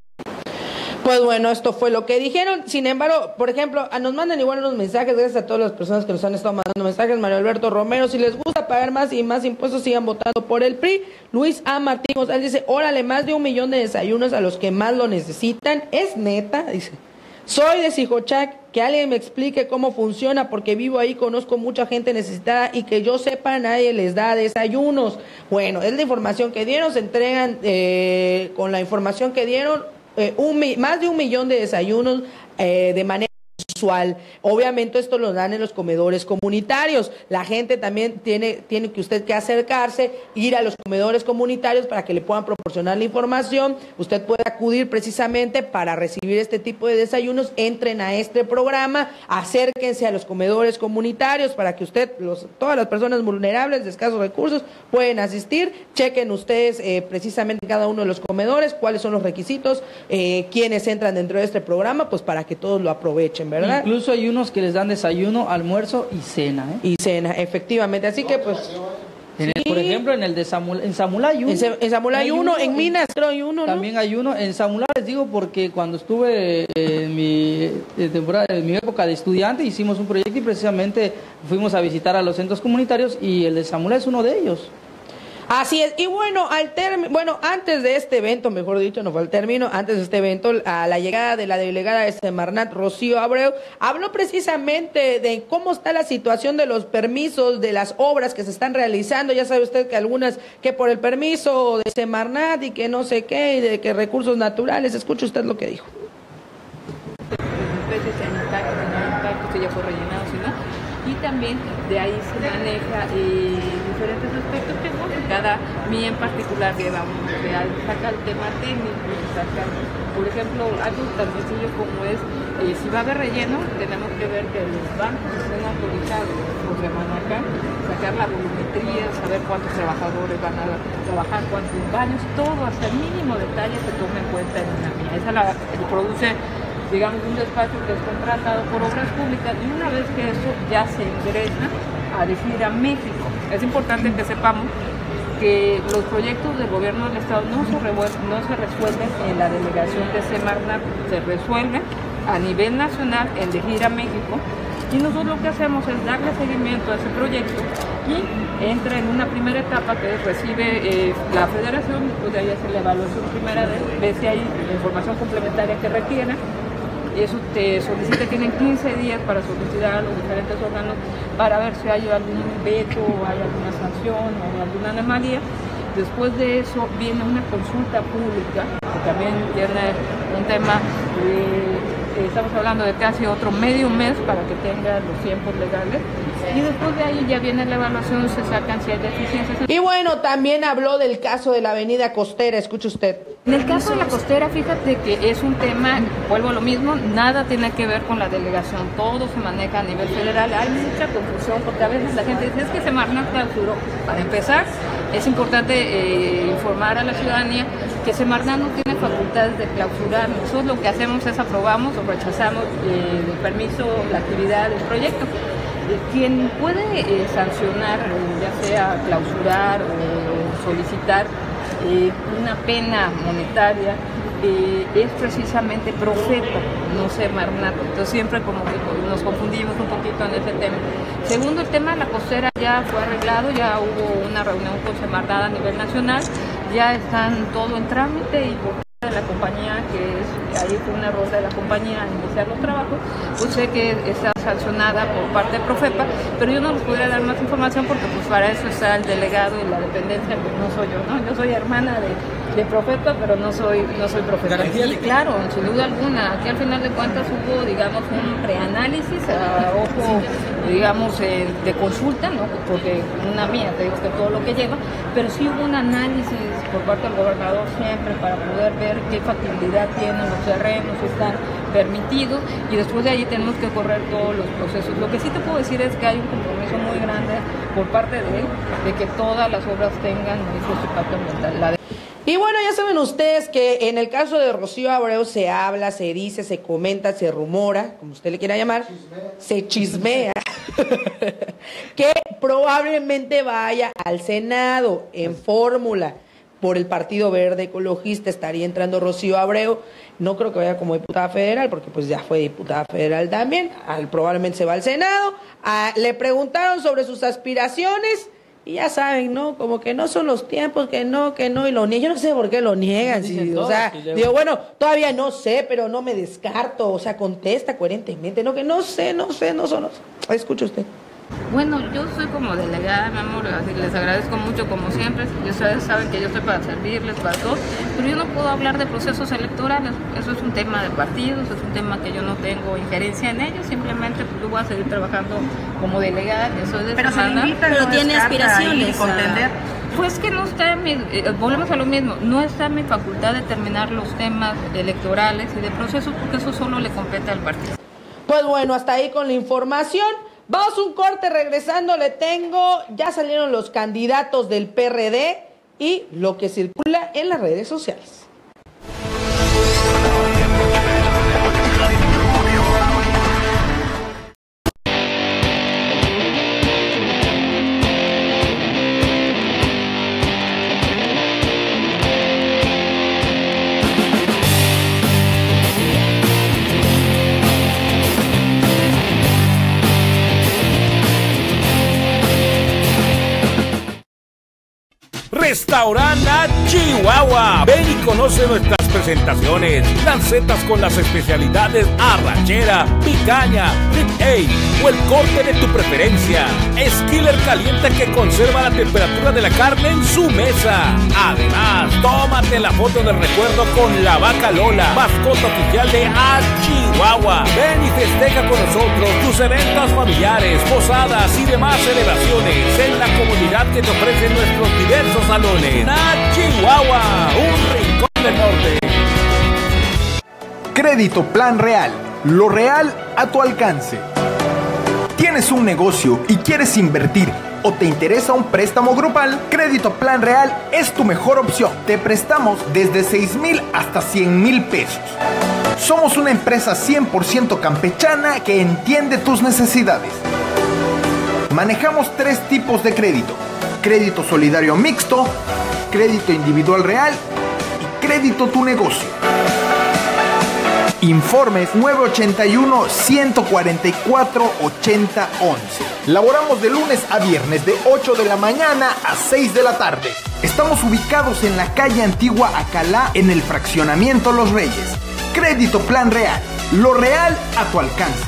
Pues bueno, esto fue lo que dijeron. Sin embargo, por ejemplo, nos mandan igual unos mensajes, gracias a todas las personas que nos han estado mandando mensajes. Mario Alberto Romero, si les gusta pagar más y más impuestos, sigan votando por el P R I. Luis A. Martín González dice, órale, más de un millón de desayunos a los que más lo necesitan. Es neta, dice. Soy de Sijochac, que alguien me explique cómo funciona, porque vivo ahí, conozco mucha gente necesitada y que yo sepa nadie les da desayunos. Bueno, es la información que dieron, se entregan eh, con la información que dieron eh, un, más de un millón de desayunos eh, de manera mensual. Obviamente esto lo dan en los comedores comunitarios. La gente también tiene, tiene que usted que acercarse, ir a los comedores comunitarios para que le puedan proporcionar la información. Usted puede acudir precisamente para recibir este tipo de desayunos. Entren a este programa, acérquense a los comedores comunitarios para que usted, los, todas las personas vulnerables de escasos recursos pueden asistir. Chequen ustedes eh, precisamente en cada uno de los comedores cuáles son los requisitos, eh, quienes entran dentro de este programa, pues para que todos lo aprovechen, ¿verdad? Incluso hay unos que les dan desayuno, almuerzo y cena, ¿eh? Y cena, efectivamente. Así que pues... En el, sí. Por ejemplo, en el de Samul, en Samulá hay uno. En, en Samulá hay uno, en Minas creo hay uno, ¿no? También hay uno. En Samulá les digo porque cuando estuve en mi temporada, en mi época de estudiante, hicimos un proyecto y precisamente fuimos a visitar a los centros comunitarios y el de Samulá es uno de ellos. Así es, y bueno, al término, bueno, antes de este evento, mejor dicho, no fue al término, antes de este evento, a la llegada de la delegada de Semarnat, Rocío Abreu, habló precisamente de cómo está la situación de los permisos, de las obras que se están realizando. Ya sabe usted que algunas, que por el permiso de Semarnat y que no sé qué, y de que recursos naturales, escuche usted lo que dijo. Especies sanitarias, que ya fue rellenado, ¿sí, no? Y también de ahí se maneja eh, diferentes aspectos que no, cada mía en particular lleva un real, saca el tema técnico, saca, por ejemplo, algo tan sencillo como es, eh, si va a haber relleno, tenemos que ver que los bancos estén autorizados por acá, sacar la volumetría, saber cuántos trabajadores van a trabajar, cuántos baños, todo hasta el mínimo detalle se toma en cuenta en una mía. Esa la, la produce, digamos, un despacho que es contratado por obras públicas, y una vez que eso ya se ingresa a decir a México. Es importante que sepamos que los proyectos del gobierno del estado no se, no se resuelven en la delegación de Semarnat, se resuelven a nivel nacional en de Gira México, y nosotros lo que hacemos es darle seguimiento a ese proyecto y entra en una primera etapa que recibe eh, la federación, después de ahí hace la evaluación primera, de, ve si hay información complementaria que requiera. Eso te solicita, tienen quince días para solicitar a los diferentes órganos para ver si hay algún veto o hay alguna sanción o alguna anomalía. Después de eso viene una consulta pública, que también tiene un tema, de, estamos hablando de casi otro medio mes para que tenga los tiempos legales. y después de ahí ya viene la evaluación, se sacan si hay deficiencias. Y bueno, también habló del caso de la avenida Costera, escuche usted. En el caso de la Costera, fíjate que es un tema, vuelvo a lo mismo, nada tiene que ver con la delegación, todo se maneja a nivel federal, hay mucha confusión porque a veces la gente dice, es que Semarnat clausuró. Para empezar, es importante eh, informar a la ciudadanía que Semarnat no tiene facultades de clausurar, nosotros lo que hacemos es aprobamos o rechazamos eh, el permiso, la actividad del proyecto. Quien puede eh, sancionar, ya sea clausurar o solicitar eh, una pena monetaria, eh, es precisamente Profepa, no Semarnat. Entonces siempre como que nos confundimos un poquito en ese tema. Segundo, el tema de la Costera ya fue arreglado, ya hubo una reunión con Semarnat a nivel nacional, ya están todo en trámite y por de la compañía, que es, ahí fue un error de la compañía al iniciar los trabajos, pues sé que está sancionada por parte de Profepa, pero yo no les podría dar más información porque pues para eso está el delegado y la dependencia, pues no soy yo, ¿no? Yo soy hermana de, de Profepa, pero no soy, no soy Profepa. Sí, claro, sin duda alguna, aquí al final de cuentas hubo, digamos, un preanálisis a ojo, digamos, eh, de consulta, ¿no? Porque una mía, te digo que todo lo que lleva, pero sí hubo un análisis por parte del gobernador siempre para poder ver qué factibilidad tienen los terrenos, si están permitidos, y después de ahí tenemos que correr todos los procesos. Lo que sí te puedo decir es que hay un compromiso muy grande por parte de él de que todas las obras tengan su impacto ambiental. La de Y bueno, ya saben ustedes que en el caso de Rocío Abreu se habla, se dice, se comenta, se rumora, como usted le quiera llamar, se chismea, que probablemente vaya al Senado en fórmula por el Partido Verde Ecologista. Estaría entrando Rocío Abreu. No creo que vaya como diputada federal, porque pues ya fue diputada federal también. Al, probablemente se va al Senado. A, le preguntaron sobre sus aspiraciones. Y ya saben, ¿no? Como que no son los tiempos, que no, que no, y lo niegan. Yo no sé por qué lo niegan. Sí, o sea, digo, bueno, todavía no sé, pero no me descarto. O sea, contesta coherentemente. No, que no sé, no sé, no son. Escucha usted. Bueno, yo soy como delegada, mi amor, así les agradezco mucho como siempre, ustedes saben que yo estoy para servirles, para todo, pero yo no puedo hablar de procesos electorales, eso es un tema de partidos, es un tema que yo no tengo injerencia en ello, simplemente pues, yo voy a seguir trabajando como delegada, que soy de pero semana. Se invita, pero no tiene aspiraciones. Contender. Pues que no está en mi, eh, volvemos a lo mismo, no está en mi facultad determinar los temas electorales y de procesos, porque eso solo le compete al partido. Pues bueno, hasta ahí con la información. Vamos a un corte, regresando le tengo, ya salieron los candidatos del P R D y lo que circula en las redes sociales. Restaurante Chihuahua. Ven y conoce nuestras presentaciones. Lancetas con las especialidades arrachera, picaña, rib-eye o el corte de tu preferencia. Skiller caliente que conserva la temperatura de la carne en su mesa. Además, tómate la foto de recuerdo con la vaca Lola, mascota oficial de A Chihuahua. Ven y festeja con nosotros tus eventos familiares, posadas y demás celebraciones en la comunidad que te ofrecen nuestros diversos salones. A Chihuahua, un rincón del norte. Crédito Plan Real, lo real a tu alcance. ¿Tienes un negocio y quieres invertir o te interesa un préstamo grupal? Crédito Plan Real es tu mejor opción. Te prestamos desde seis mil hasta cien mil pesos. Somos una empresa cien por ciento campechana que entiende tus necesidades. Manejamos tres tipos de crédito: crédito solidario mixto, crédito individual real y crédito tu negocio. Informes nueve ochenta y uno, ciento cuarenta y cuatro, ochenta once. Laboramos de lunes a viernes de ocho de la mañana a seis de la tarde. Estamos ubicados en la calle Antigua Acalá, en el fraccionamiento Los Reyes. Crédito Plan Real, lo real a tu alcance.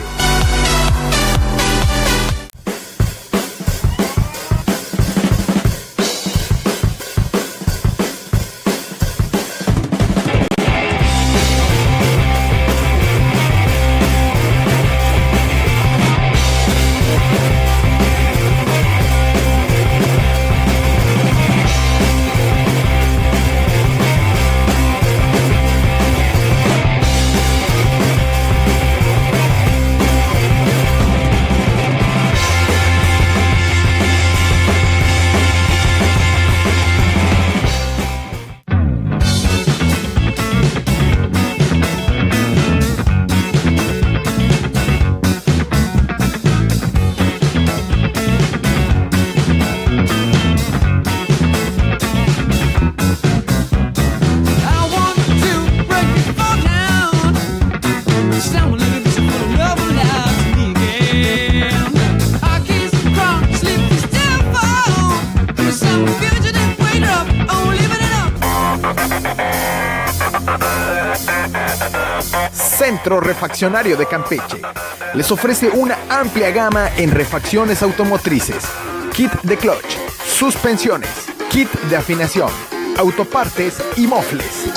Centro Refaccionario de Campeche. Les ofrece una amplia gama en refacciones automotrices, kit de clutch, suspensiones, kit de afinación, autopartes y mofles.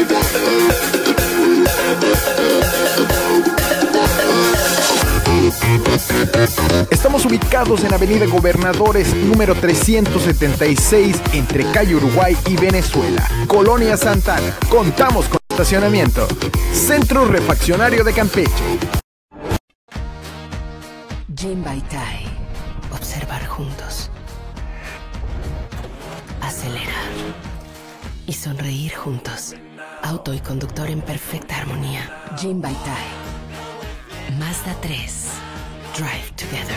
Estamos ubicados en Avenida Gobernadores número trescientos setenta y seis entre calle Uruguay y Venezuela, Colonia Santana. Contamos con estacionamiento. Centro Refaccionario de Campeche. Jim Baitai. Observar juntos. Acelerar. Y sonreír juntos. Auto y conductor en perfecta armonía. Jim Baitai. Mazda tres. Drive together.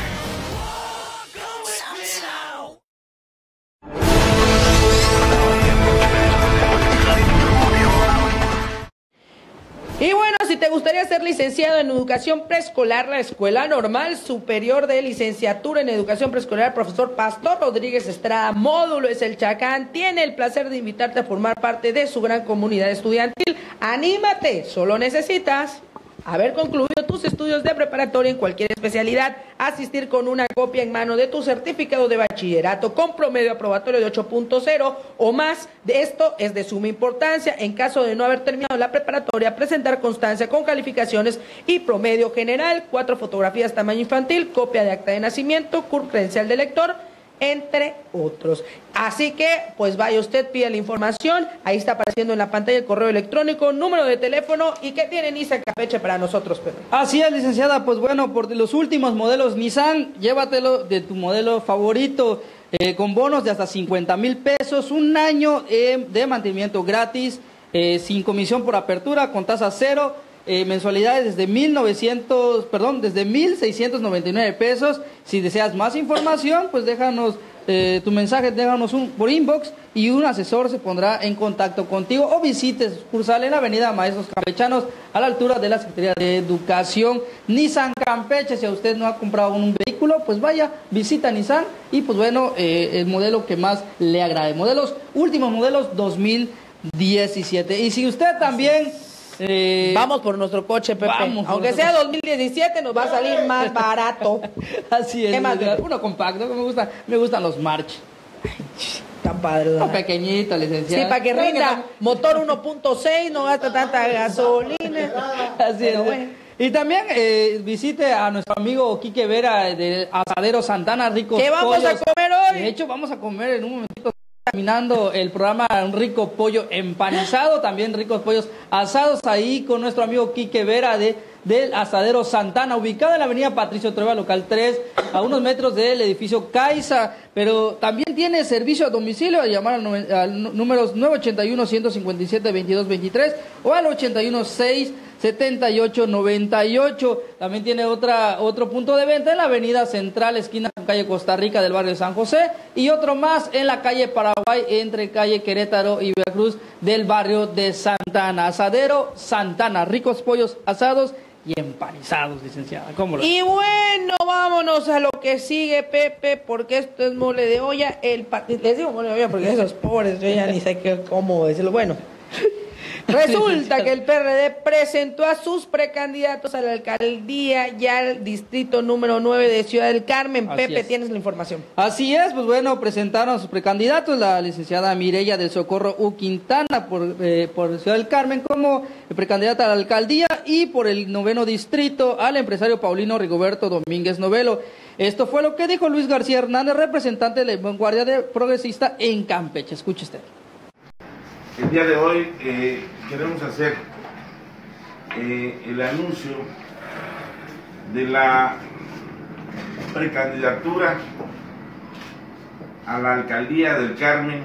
Y bueno, si te gustaría ser licenciado en educación preescolar, la Escuela Normal Superior de Licenciatura en Educación Preescolar, profesor Pastor Rodríguez Estrada, módulo es el Chacán, tiene el placer de invitarte a formar parte de su gran comunidad estudiantil. ¡Anímate! Solo necesitas haber concluido tus estudios de preparatoria en cualquier especialidad, asistir con una copia en mano de tu certificado de bachillerato con promedio aprobatorio de ocho punto cero o más. De esto es de suma importancia. En caso de no haber terminado la preparatoria, presentar constancia con calificaciones y promedio general, cuatro fotografías tamaño infantil, copia de acta de nacimiento, C U R P credencial de lector, entre otros. Así que, pues vaya usted, pide la información, ahí está apareciendo en la pantalla el correo electrónico, número de teléfono. ¿Y qué tiene Nissan Campeche para nosotros, Pedro? Así es, licenciada, pues bueno, por los últimos modelos Nissan, llévatelo de tu modelo favorito, eh, con bonos de hasta cincuenta mil pesos, un año eh, de mantenimiento gratis, eh, sin comisión por apertura, con tasa cero, Eh, mensualidades desde mil novecientos, perdón, desde mil seiscientos noventa y nueve pesos. Si deseas más información, pues déjanos eh, tu mensaje, déjanos un por inbox y un asesor se pondrá en contacto contigo, o visites sucursal en la avenida Maestros Campechanos a la altura de la Secretaría de Educación. Nissan Campeche, si a usted no ha comprado un vehículo, pues vaya, visita Nissan y pues bueno, eh, el modelo que más le agrade. Modelos, últimos modelos dos mil diecisiete. Y si usted también... Eh, vamos por nuestro coche, Pepe. Vamos, aunque sea dos mil diecisiete, nos va a salir más barato. Así es. ¿Qué más? Uno compacto, me gusta, me gustan los March. Tan padre. Un pequeñito, licenciado. Sí, para que rinda. Motor uno punto seis, no gasta tanta gasolina. Así es. Bueno. Y también eh, visite a nuestro amigo Quique Vera de Asadero Santana, ricos ¿Qué vamos pollos. a comer hoy? De hecho, vamos a comer en un momentito. Terminando el programa, un rico pollo empanizado, también ricos pollos asados ahí con nuestro amigo Quique Vera de, del Asadero Santana, ubicado en la avenida Patricio Trueba, local tres, a unos metros del edificio Caixa, pero también tiene servicio a domicilio, a llamar al, al números nueve ocho uno, uno cinco siete, veintidós veintitrés o al ochenta y uno, seis setenta y ocho noventa y ocho. También tiene otra otro punto de venta en la avenida Central, esquina con calle Costa Rica del barrio de San José, y otro más en la calle Paraguay, entre calle Querétaro y Veracruz del barrio de Santana. Asadero Santana, ricos pollos asados y empanizados, licenciada. ¿Cómo lo y bueno, vámonos a lo que sigue, Pepe, porque esto es mole de olla. El Les digo mole de olla porque esos pobres, yo ya ni sé qué, cómo decirlo. Bueno, resulta que el P R D presentó a sus precandidatos a la alcaldía y al distrito número nueve de Ciudad del Carmen. Así Pepe, es. tienes la información. Así es, pues bueno, presentaron a sus precandidatos, la licenciada Mireya del Socorro U. Quintana por, eh, por Ciudad del Carmen como precandidata a la alcaldía, y por el noveno distrito al empresario Paulino Rigoberto Domínguez Novelo. Esto fue lo que dijo Luis García Hernández, representante de la vanguardia de progresista en Campeche. Escuche usted. El día de hoy eh, queremos hacer eh, el anuncio de la precandidatura a la alcaldía del Carmen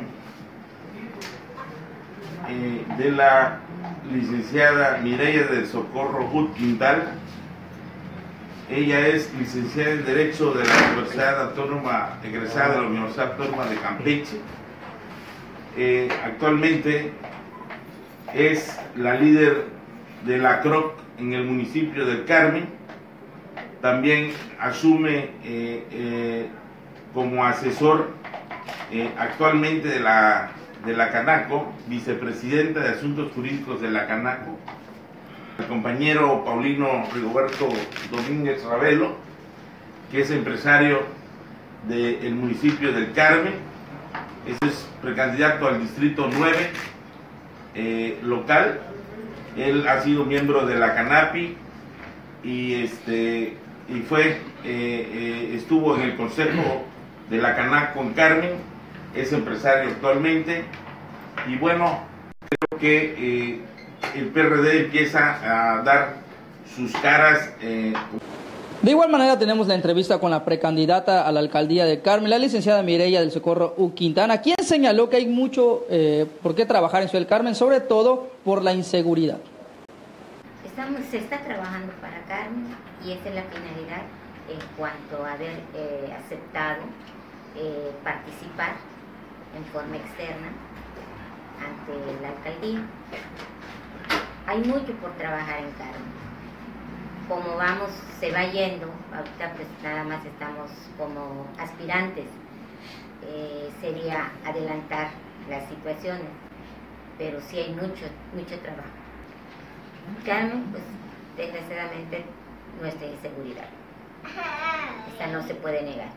eh, de la licenciada Mireya del Socorro Hut Quintal. Ella es licenciada en Derecho de la Universidad Autónoma, egresada de la Universidad Autónoma de Campeche. Eh, actualmente es la líder de la C R O C en el municipio del Carmen. También asume eh, eh, como asesor eh, actualmente de la, de la Canaco, vicepresidenta de Asuntos Jurídicos de la Canaco. al compañero Paulino Rigoberto Domínguez Ravelo, que es empresario del municipio del Carmen. Este es precandidato al distrito nueve eh, local. Él ha sido miembro de la CANAPI y este y fue eh, eh, estuvo en el consejo de la CANACO en Carmen. Es empresario actualmente y bueno, creo que eh, el P R D empieza a dar sus caras. Eh. De igual manera tenemos la entrevista con la precandidata a la alcaldía de Carmen, la licenciada Mireya del Socorro U. Quintana, quien señaló que hay mucho eh, por qué trabajar en Ciudad del Carmen, sobre todo por la inseguridad. Estamos, se está trabajando para Carmen y esa es la finalidad en cuanto a haber eh, aceptado eh, participar en forma externa ante la alcaldía. Hay mucho por trabajar en Carmen. Como vamos, se va yendo, ahorita pues nada más estamos como aspirantes, eh, sería adelantar las situaciones, pero sí hay mucho, mucho trabajo. Carmen, pues desgraciadamente nuestra inseguridad, esta no se puede negar,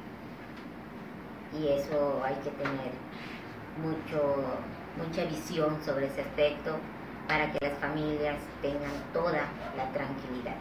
y eso hay que tener mucho, mucha visión sobre ese aspecto, para que las familias tengan toda la tranquilidad.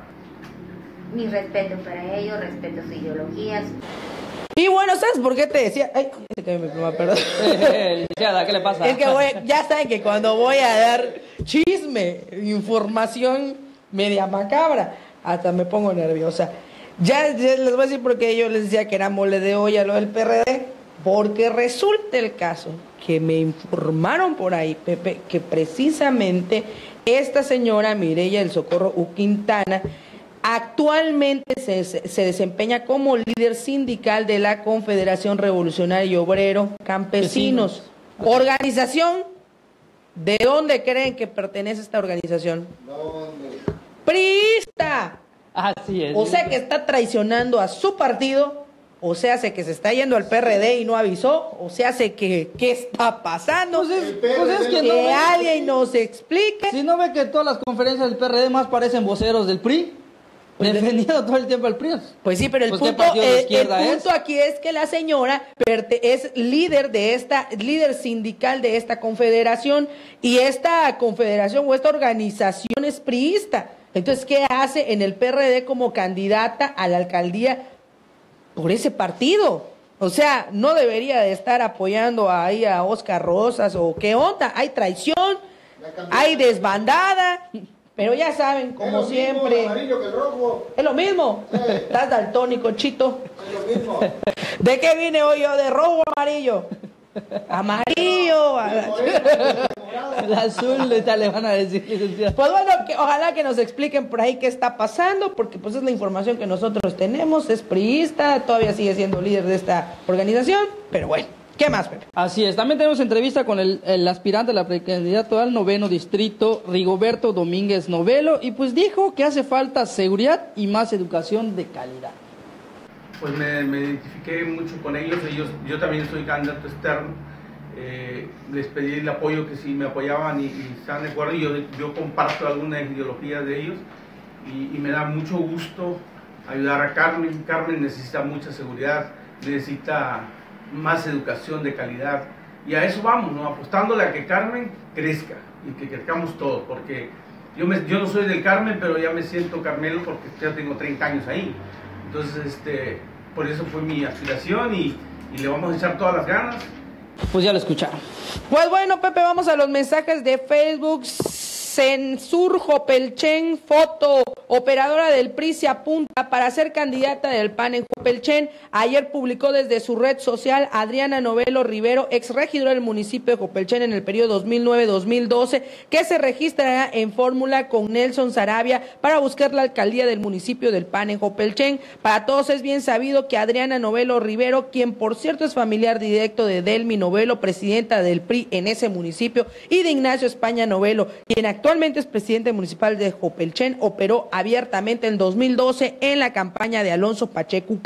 Mi respeto para ellos, respeto sus ideologías. Y bueno, ¿sabes por qué te decía? Ay, se cayó mi pluma, perdón. Licenciada, ¿qué le pasa? Es que voy, ya saben que cuando voy a dar chisme, información media macabra, hasta me pongo nerviosa. Ya, ya les voy a decir por qué yo les decía que era mole de olla lo del P R D. Porque resulta el caso que me informaron por ahí, Pepe, que precisamente esta señora Mireya del Socorro U. Quintana actualmente se, se desempeña como líder sindical de la Confederación Revolucionaria y Obrero Campesinos. Vecinos. Organización, ¿de dónde creen que pertenece esta organización? ¿Dónde? ¡Priista! Así es. O sea que está traicionando a su partido. O sea, hace que se está yendo al P R D y no avisó. O sea, hace que ¿qué está pasando? Pues es, pues es que, que no ve, alguien nos explique. Si no ve que todas las conferencias del P R D más parecen voceros del P R I, pues defendiendo todo el tiempo al P R I. Pues sí, pero el pues punto, eh, el punto aquí es que la señora es líder de esta, líder sindical de esta confederación, y esta confederación o esta organización es priista. Entonces, ¿qué hace en el P R D como candidata a la alcaldía por ese partido? O sea, no debería de estar apoyando ahí a Oscar Rosas o qué onda. Hay traición, hay desbandada, pero ya saben, como es lo siempre. Mismo, el amarillo que el rojo. Es lo mismo. Sí. Estás daltónico, Chito. Es lo mismo. ¿De qué vine hoy yo? ¿De rojo o amarillo? Amarillo. El azul, ya le van a decir. Pues bueno, que, ojalá que nos expliquen por ahí qué está pasando, porque pues es la información que nosotros tenemos. Es priista, todavía sigue siendo líder de esta organización, pero bueno, ¿qué más, Pepe? Así es, también tenemos entrevista con el, el aspirante a la precandidato al noveno distrito, Rigoberto Domínguez Novelo, y pues dijo que hace falta seguridad y más educación de calidad. Pues me, me identifiqué mucho con ellos, ellos yo también soy candidato externo, eh, les pedí el apoyo, que si me apoyaban y, y están de acuerdo, y yo, yo comparto algunas ideologías de ellos, y, y me da mucho gusto ayudar a Carmen. Carmen necesita mucha seguridad, necesita más educación de calidad, y a eso vamos, ¿no? Apostándole a que Carmen crezca, y que crezcamos todos, porque yo, me, yo no soy del Carmen, pero ya me siento Carmelo, porque ya tengo treinta años ahí. Entonces, este, por eso fue mi aspiración, y, y le vamos a echar todas las ganas. Pues ya lo escucharon. Pues bueno, Pepe, vamos a los mensajes de Facebook. Censur Jopelchen, foto, operadora del P R I se apunta para ser candidata del P A N en Jopelchen. Ayer publicó desde su red social Adriana Novelo Rivero, ex regidora del municipio de Jopelchen en el periodo dos mil nueve a dos mil doce, que se registrará en fórmula con Nelson Sarabia para buscar la alcaldía del municipio del P A N en Jopelchen. Para todos es bien sabido que Adriana Novelo Rivero, quien por cierto es familiar directo de Delmi Novelo, presidenta del P R I en ese municipio, y de Ignacio España Novelo, quien actualmente es presidente municipal de Jopelchen, operó abiertamente en dos mil doce en la campaña de Alonso Pacheco Ucán.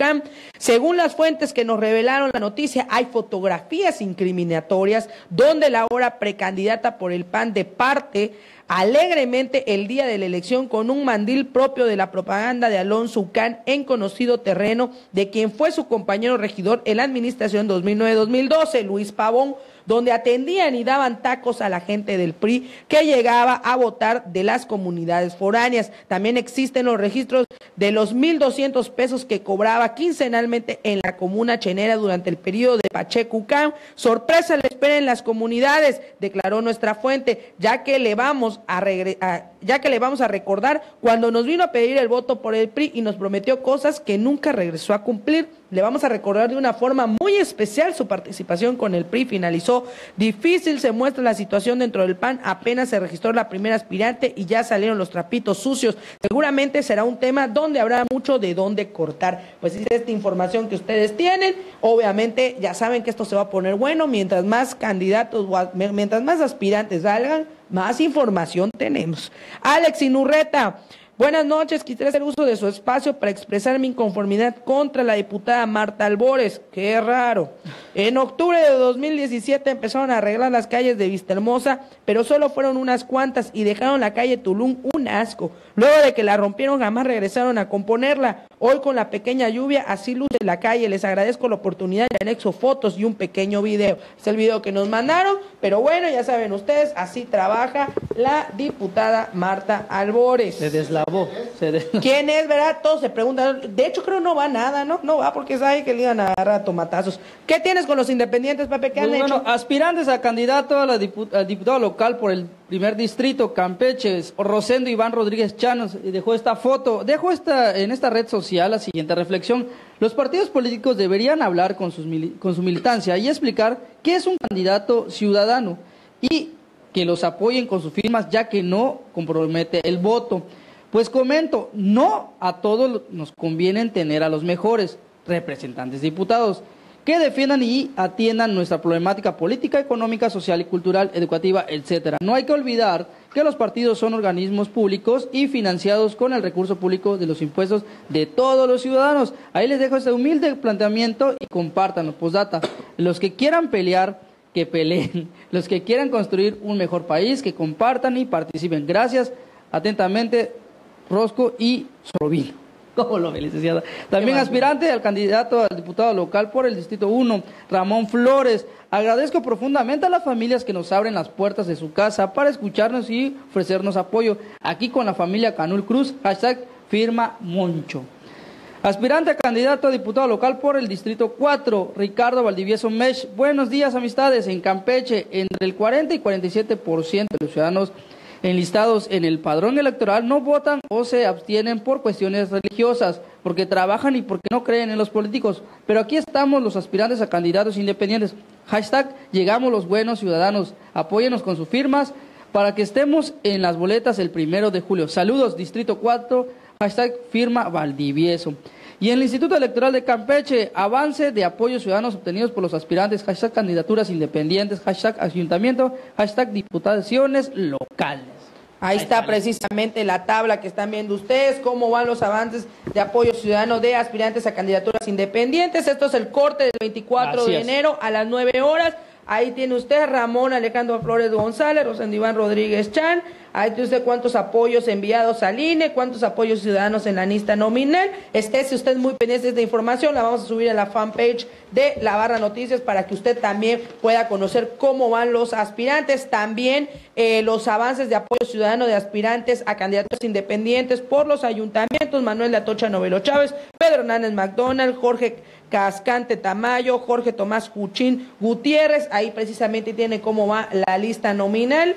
Pachecucán. Según las fuentes que nos revelaron la noticia, hay fotografías incriminatorias donde la ahora precandidata por el P A N departe alegremente el día de la elección con un mandil propio de la propaganda de Alonso Ucán en conocido terreno de quien fue su compañero regidor en la administración dos mil nueve dos mil doce, Luis Pavón, donde atendían y daban tacos a la gente del P R I que llegaba a votar de las comunidades foráneas. También existen los registros de los mil doscientos pesos que cobraba quincenalmente en la comuna chenera durante el periodo de Pachecucán. Sorpresa le espera en las comunidades, declaró nuestra fuente, ya que le vamos a, a ya que le vamos a recordar cuando nos vino a pedir el voto por el P R I y nos prometió cosas que nunca regresó a cumplir. Le vamos a recordar de una forma muy especial su participación con el P R I. Finalizó. Difícil se muestra la situación dentro del P A N. Apenas se registró la primera aspirante y ya salieron los trapitos sucios. Seguramente será un tema donde habrá mucho de dónde cortar. Pues es esta información que ustedes tienen. Obviamente ya saben que esto se va a poner bueno. Mientras más candidatos, mientras más aspirantes salgan, más información tenemos. Alex Inurreta. Buenas noches, quisiera hacer uso de su espacio para expresar mi inconformidad contra la diputada Marta Albores. Qué raro. En octubre de dos mil diecisiete empezaron a arreglar las calles de Vistahermosa, pero solo fueron unas cuantas y dejaron la calle Tulum un asco. Luego de que la rompieron jamás regresaron a componerla. Hoy con la pequeña lluvia así luce la calle. Les agradezco la oportunidad y anexo fotos y un pequeño video. Es el video que nos mandaron, pero bueno, ya saben ustedes, así trabaja la diputada Marta Albores. Se deslavó. Se des... ¿Quién es, verdad? Todos se preguntan. De hecho, creo no va nada, ¿no? No va porque sabe que le iban a agarrar a tomatazos. ¿Qué tienes con los independientes, Pepe? ¿Qué han pues hecho? Bueno, aspirantes a candidato a la dipu a diputado local por el primer distrito, Campeche, Rosendo Iván Rodríguez Chanos, dejó esta foto, dejó esta, en esta red social la siguiente reflexión. Los partidos políticos deberían hablar con, sus con su militancia y explicar qué es un candidato ciudadano y que los apoyen con sus firmas, ya que no compromete el voto. Pues comento, no a todos nos conviene tener a los mejores representantes diputados que defiendan y atiendan nuestra problemática política, económica, social y cultural, educativa, etcétera. No hay que olvidar que los partidos son organismos públicos y financiados con el recurso público de los impuestos de todos los ciudadanos. Ahí les dejo este humilde planteamiento y compártanlo. Postdata, los que quieran pelear, que peleen. Los que quieran construir un mejor país, que compartan y participen. Gracias, atentamente, Rosco y Sorovino. ¿Cómo lo ve, licenciada? También aspirante al candidato al diputado local por el Distrito uno, Ramón Flores. Agradezco profundamente a las familias que nos abren las puertas de su casa para escucharnos y ofrecernos apoyo. Aquí con la familia Canul Cruz, hashtag firma Moncho. Aspirante a candidato a diputado local por el Distrito cuatro, Ricardo Valdivieso Mesh. Buenos días, amistades. En Campeche, entre el cuarenta y cuarenta y siete por ciento de los ciudadanos enlistados en el padrón electoral no votan o se abstienen por cuestiones religiosas, porque trabajan y porque no creen en los políticos. Pero aquí estamos los aspirantes a candidatos independientes. Hashtag llegamos los buenos ciudadanos. Apóyenos con sus firmas para que estemos en las boletas el primero de julio. Saludos, Distrito cuatro, hashtag firma Valdivieso. Y en el Instituto Electoral de Campeche, avance de apoyos ciudadanos obtenidos por los aspirantes, hashtag candidaturas independientes, hashtag ayuntamiento, hashtag diputaciones locales. Ahí está precisamente la tabla que están viendo ustedes, cómo van los avances de apoyo ciudadano de aspirantes a candidaturas independientes. Esto es el corte del veinticuatro de enero a las nueve horas. Ahí tiene usted Ramón Alejandro Flores González, Rosendo Iván Rodríguez Chan. Ahí tiene usted cuántos apoyos enviados al I N E, cuántos apoyos ciudadanos en la lista nominal. Estése usted muy pendiente de esta información, la vamos a subir a la fanpage de La Barra Noticias para que usted también pueda conocer cómo van los aspirantes. También eh, los avances de apoyo ciudadano de aspirantes a candidatos independientes por los ayuntamientos: Manuel de Atocha Novelo Chávez, Pedro Hernández McDonald, Jorge Cascante Tamayo, Jorge Tomás Juchín Gutiérrez. Ahí precisamente tiene cómo va la lista nominal.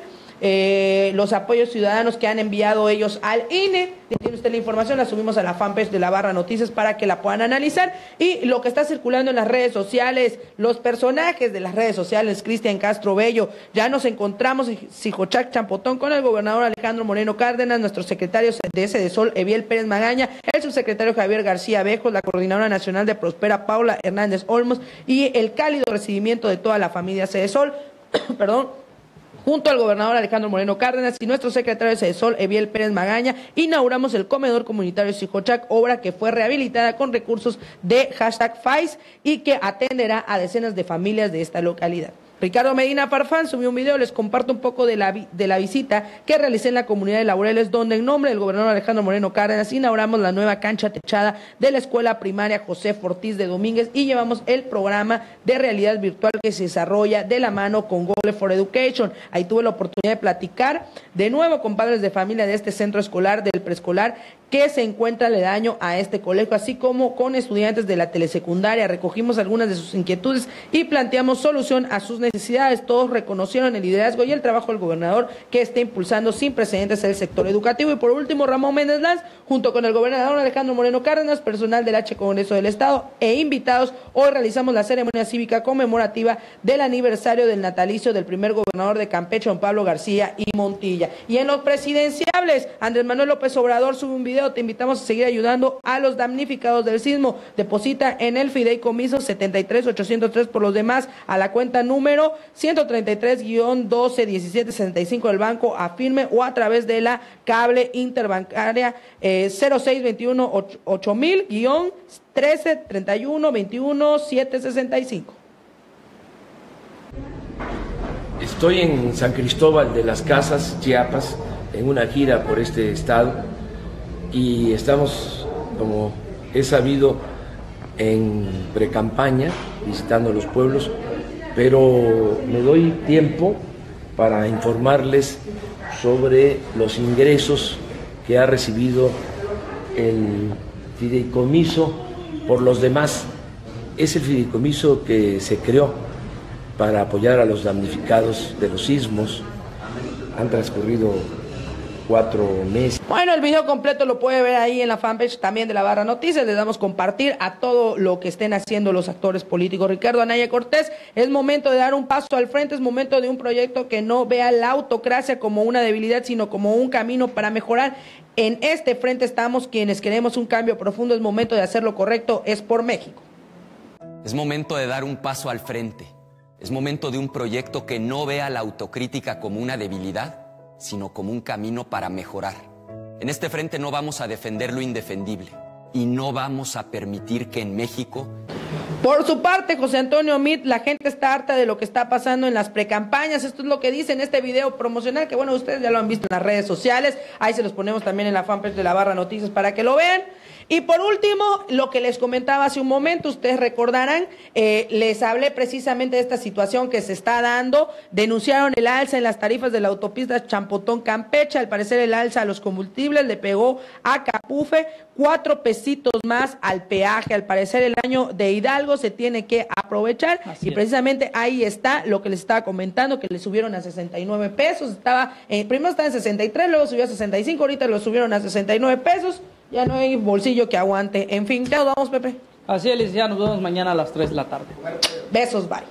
Eh, los apoyos ciudadanos que han enviado ellos al I N E. Tiene usted la información, la subimos a la fanpage de La Barra Noticias para que la puedan analizar. Y lo que está circulando en las redes sociales, los personajes de las redes sociales, Cristian Castro Bello. Ya nos encontramos en Sijochac Champotón con el gobernador Alejandro Moreno Cárdenas, nuestro secretario de Sedesol, Eviel Pérez Magaña, el subsecretario Javier García Bejos, la coordinadora nacional de Prospera, Paula Hernández Olmos, y el cálido recibimiento de toda la familia Sedesol. Perdón. Junto al gobernador Alejandro Moreno Cárdenas y nuestro secretario de Sedesol, Eviel Pérez Magaña, inauguramos el comedor comunitario Xijochac, obra que fue rehabilitada con recursos de hashtag FAIS y que atenderá a decenas de familias de esta localidad. Ricardo Medina Farfán subió un video, les comparto un poco de la, de la visita que realicé en la comunidad de Laureles, donde en nombre del gobernador Alejandro Moreno Cárdenas inauguramos la nueva cancha techada de la escuela primaria José Ortiz de Domínguez y llevamos el programa de realidad virtual que se desarrolla de la mano con Google for Education. Ahí tuve la oportunidad de platicar de nuevo con padres de familia de este centro escolar, del preescolar, que se encuentra aledaño a este colegio, así como con estudiantes de la telesecundaria. Recogimos algunas de sus inquietudes y planteamos solución a sus necesidades. Todos reconocieron el liderazgo y el trabajo del gobernador, que está impulsando sin precedentes el sector educativo. Y por último, Ramón Méndez Lanz, junto con el gobernador Alejandro Moreno Cárdenas, personal del H Congreso del Estado e invitados, hoy realizamos la ceremonia cívica conmemorativa del aniversario del natalicio del primer gobernador de Campeche, don Pablo García y Montilla. Y en los presidenciables, Andrés Manuel López Obrador sube un video. Te invitamos a seguir ayudando a los damnificados del sismo. Deposita en el fideicomiso setenta y tres ochocientos tres por los demás a la cuenta número ciento treinta y tres guión doce diecisiete sesenta y cinco del Banco Afirme o a través de la cable interbancaria eh, cero seis veintiuno ocho mil guión trece treinta y uno veintiuno siete sesenta y cinco. Estoy en San Cristóbal de las Casas, Chiapas, en una gira por este estado y estamos, como he sabido, en precampaña, visitando los pueblos, pero me doy tiempo para informarles sobre los ingresos que ha recibido el fideicomiso por los demás. Es el fideicomiso que se creó para apoyar a los damnificados de los sismos. Han transcurrido cuatro meses. Bueno, el video completo lo puede ver ahí en la fanpage también de la Barra Noticias. Les damos compartir a todo lo que estén haciendo los actores políticos. Ricardo Anaya Cortés, es momento de dar un paso al frente, es momento de un proyecto que no vea la autocracia como una debilidad, sino como un camino para mejorar. En este frente estamos quienes queremos un cambio profundo, es momento de hacer lo correcto, es por México. Es momento de dar un paso al frente, es momento de un proyecto que no vea la autocrítica como una debilidad, sino como un camino para mejorar. En este frente no vamos a defender lo indefendible y no vamos a permitir que en México... Por su parte, José Antonio Meade, la gente está harta de lo que está pasando en las precampañas. Esto es lo que dice en este video promocional, que bueno, ustedes ya lo han visto en las redes sociales. Ahí se los ponemos también en la fanpage de la Barra Noticias para que lo vean. Y por último, lo que les comentaba hace un momento, ustedes recordarán, eh, les hablé precisamente de esta situación que se está dando. Denunciaron el alza en las tarifas de la autopista Champotón-Campeche. Al parecer el alza a los combustibles le pegó a Capufe cuatro pesitos más al peaje. Al parecer el año de Hidalgo se tiene que aprovechar. Así y precisamente es. Ahí está lo que les estaba comentando, que le subieron a sesenta y nueve pesos. Estaba eh, primero estaba en sesenta y tres, luego subió a sesenta y cinco, ahorita lo subieron a sesenta y nueve pesos. Ya no hay bolsillo que aguante. En fin, ya nos vamos, Pepe. Así es, licenciada, nos vemos mañana a las tres de la tarde. Besos, bye.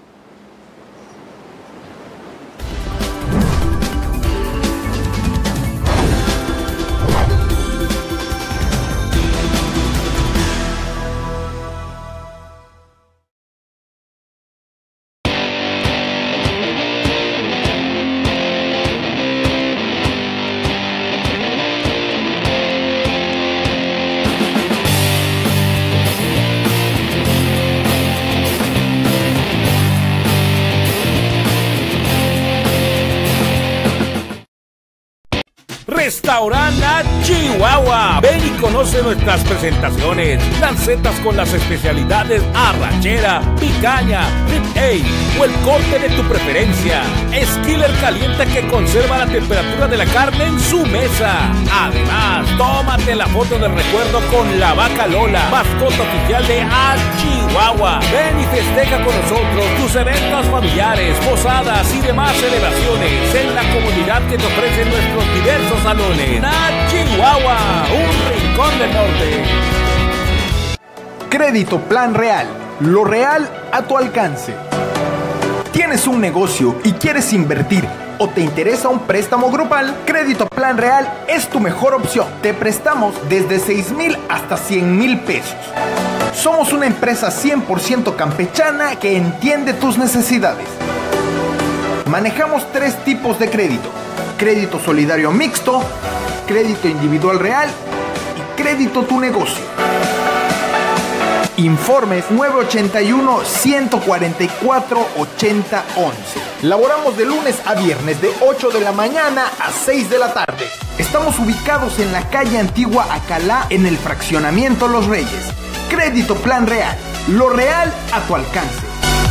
Restaurante Chihuahua. Ven y conoce nuestras presentaciones. Lancetas con las especialidades arrachera, picaña, rib-eye o el corte de tu preferencia. Skiller caliente que conserva la temperatura de la carne en su mesa. Además, tómate la foto de recuerdo con la vaca Lola, mascota oficial de A Chihuahua. Ven y festeja con nosotros tus eventos familiares, posadas y demás celebraciones en la comodidad que te ofrecen nuestros diversos salones. A Chihuahua, un rincón del norte. Crédito Plan Real, lo real a tu alcance. ¿Tienes un negocio y quieres invertir o te interesa un préstamo grupal? Crédito Plan Real es tu mejor opción. Te prestamos desde seis mil hasta cien mil pesos. Somos una empresa cien por ciento campechana que entiende tus necesidades. Manejamos tres tipos de crédito: crédito solidario mixto, crédito individual real y crédito tu negocio. Informes nueve ochenta y uno, ciento cuarenta y cuatro, ochenta once. Laboramos de lunes a viernes de ocho de la mañana a seis de la tarde. Estamos ubicados en la calle Antigua Acalá, en el fraccionamiento Los Reyes. Crédito Plan Real, lo real a tu alcance.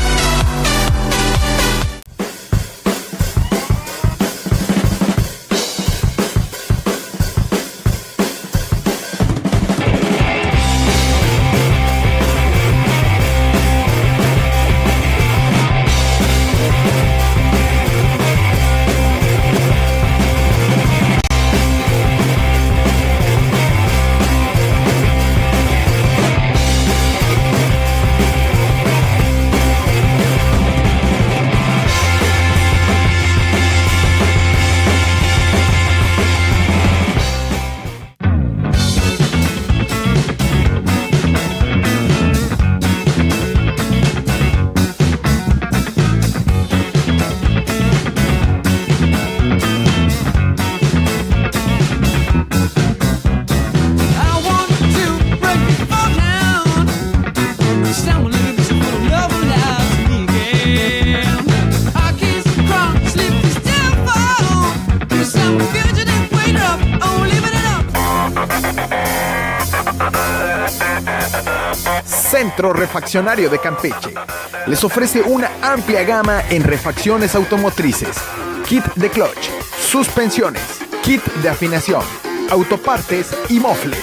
Centro Refaccionario de Campeche les ofrece una amplia gama en refacciones automotrices, kit de clutch, suspensiones, kit de afinación, autopartes y mofles.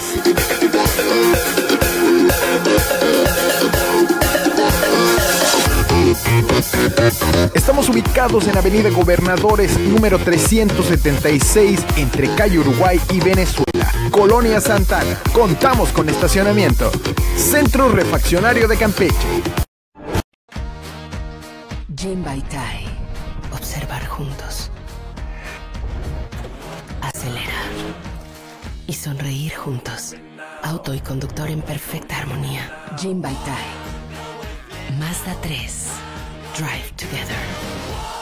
Estamos ubicados en Avenida Gobernadores número trescientos setenta y seis entre Calle Uruguay y Venezuela, Colonia Santana. Contamos con estacionamiento. Centro Refaccionario de Campeche. Jim Baitai. Observar juntos. Acelerar. Y sonreír juntos. Auto y conductor en perfecta armonía. Jim Baitai. Mazda tres. Drive together.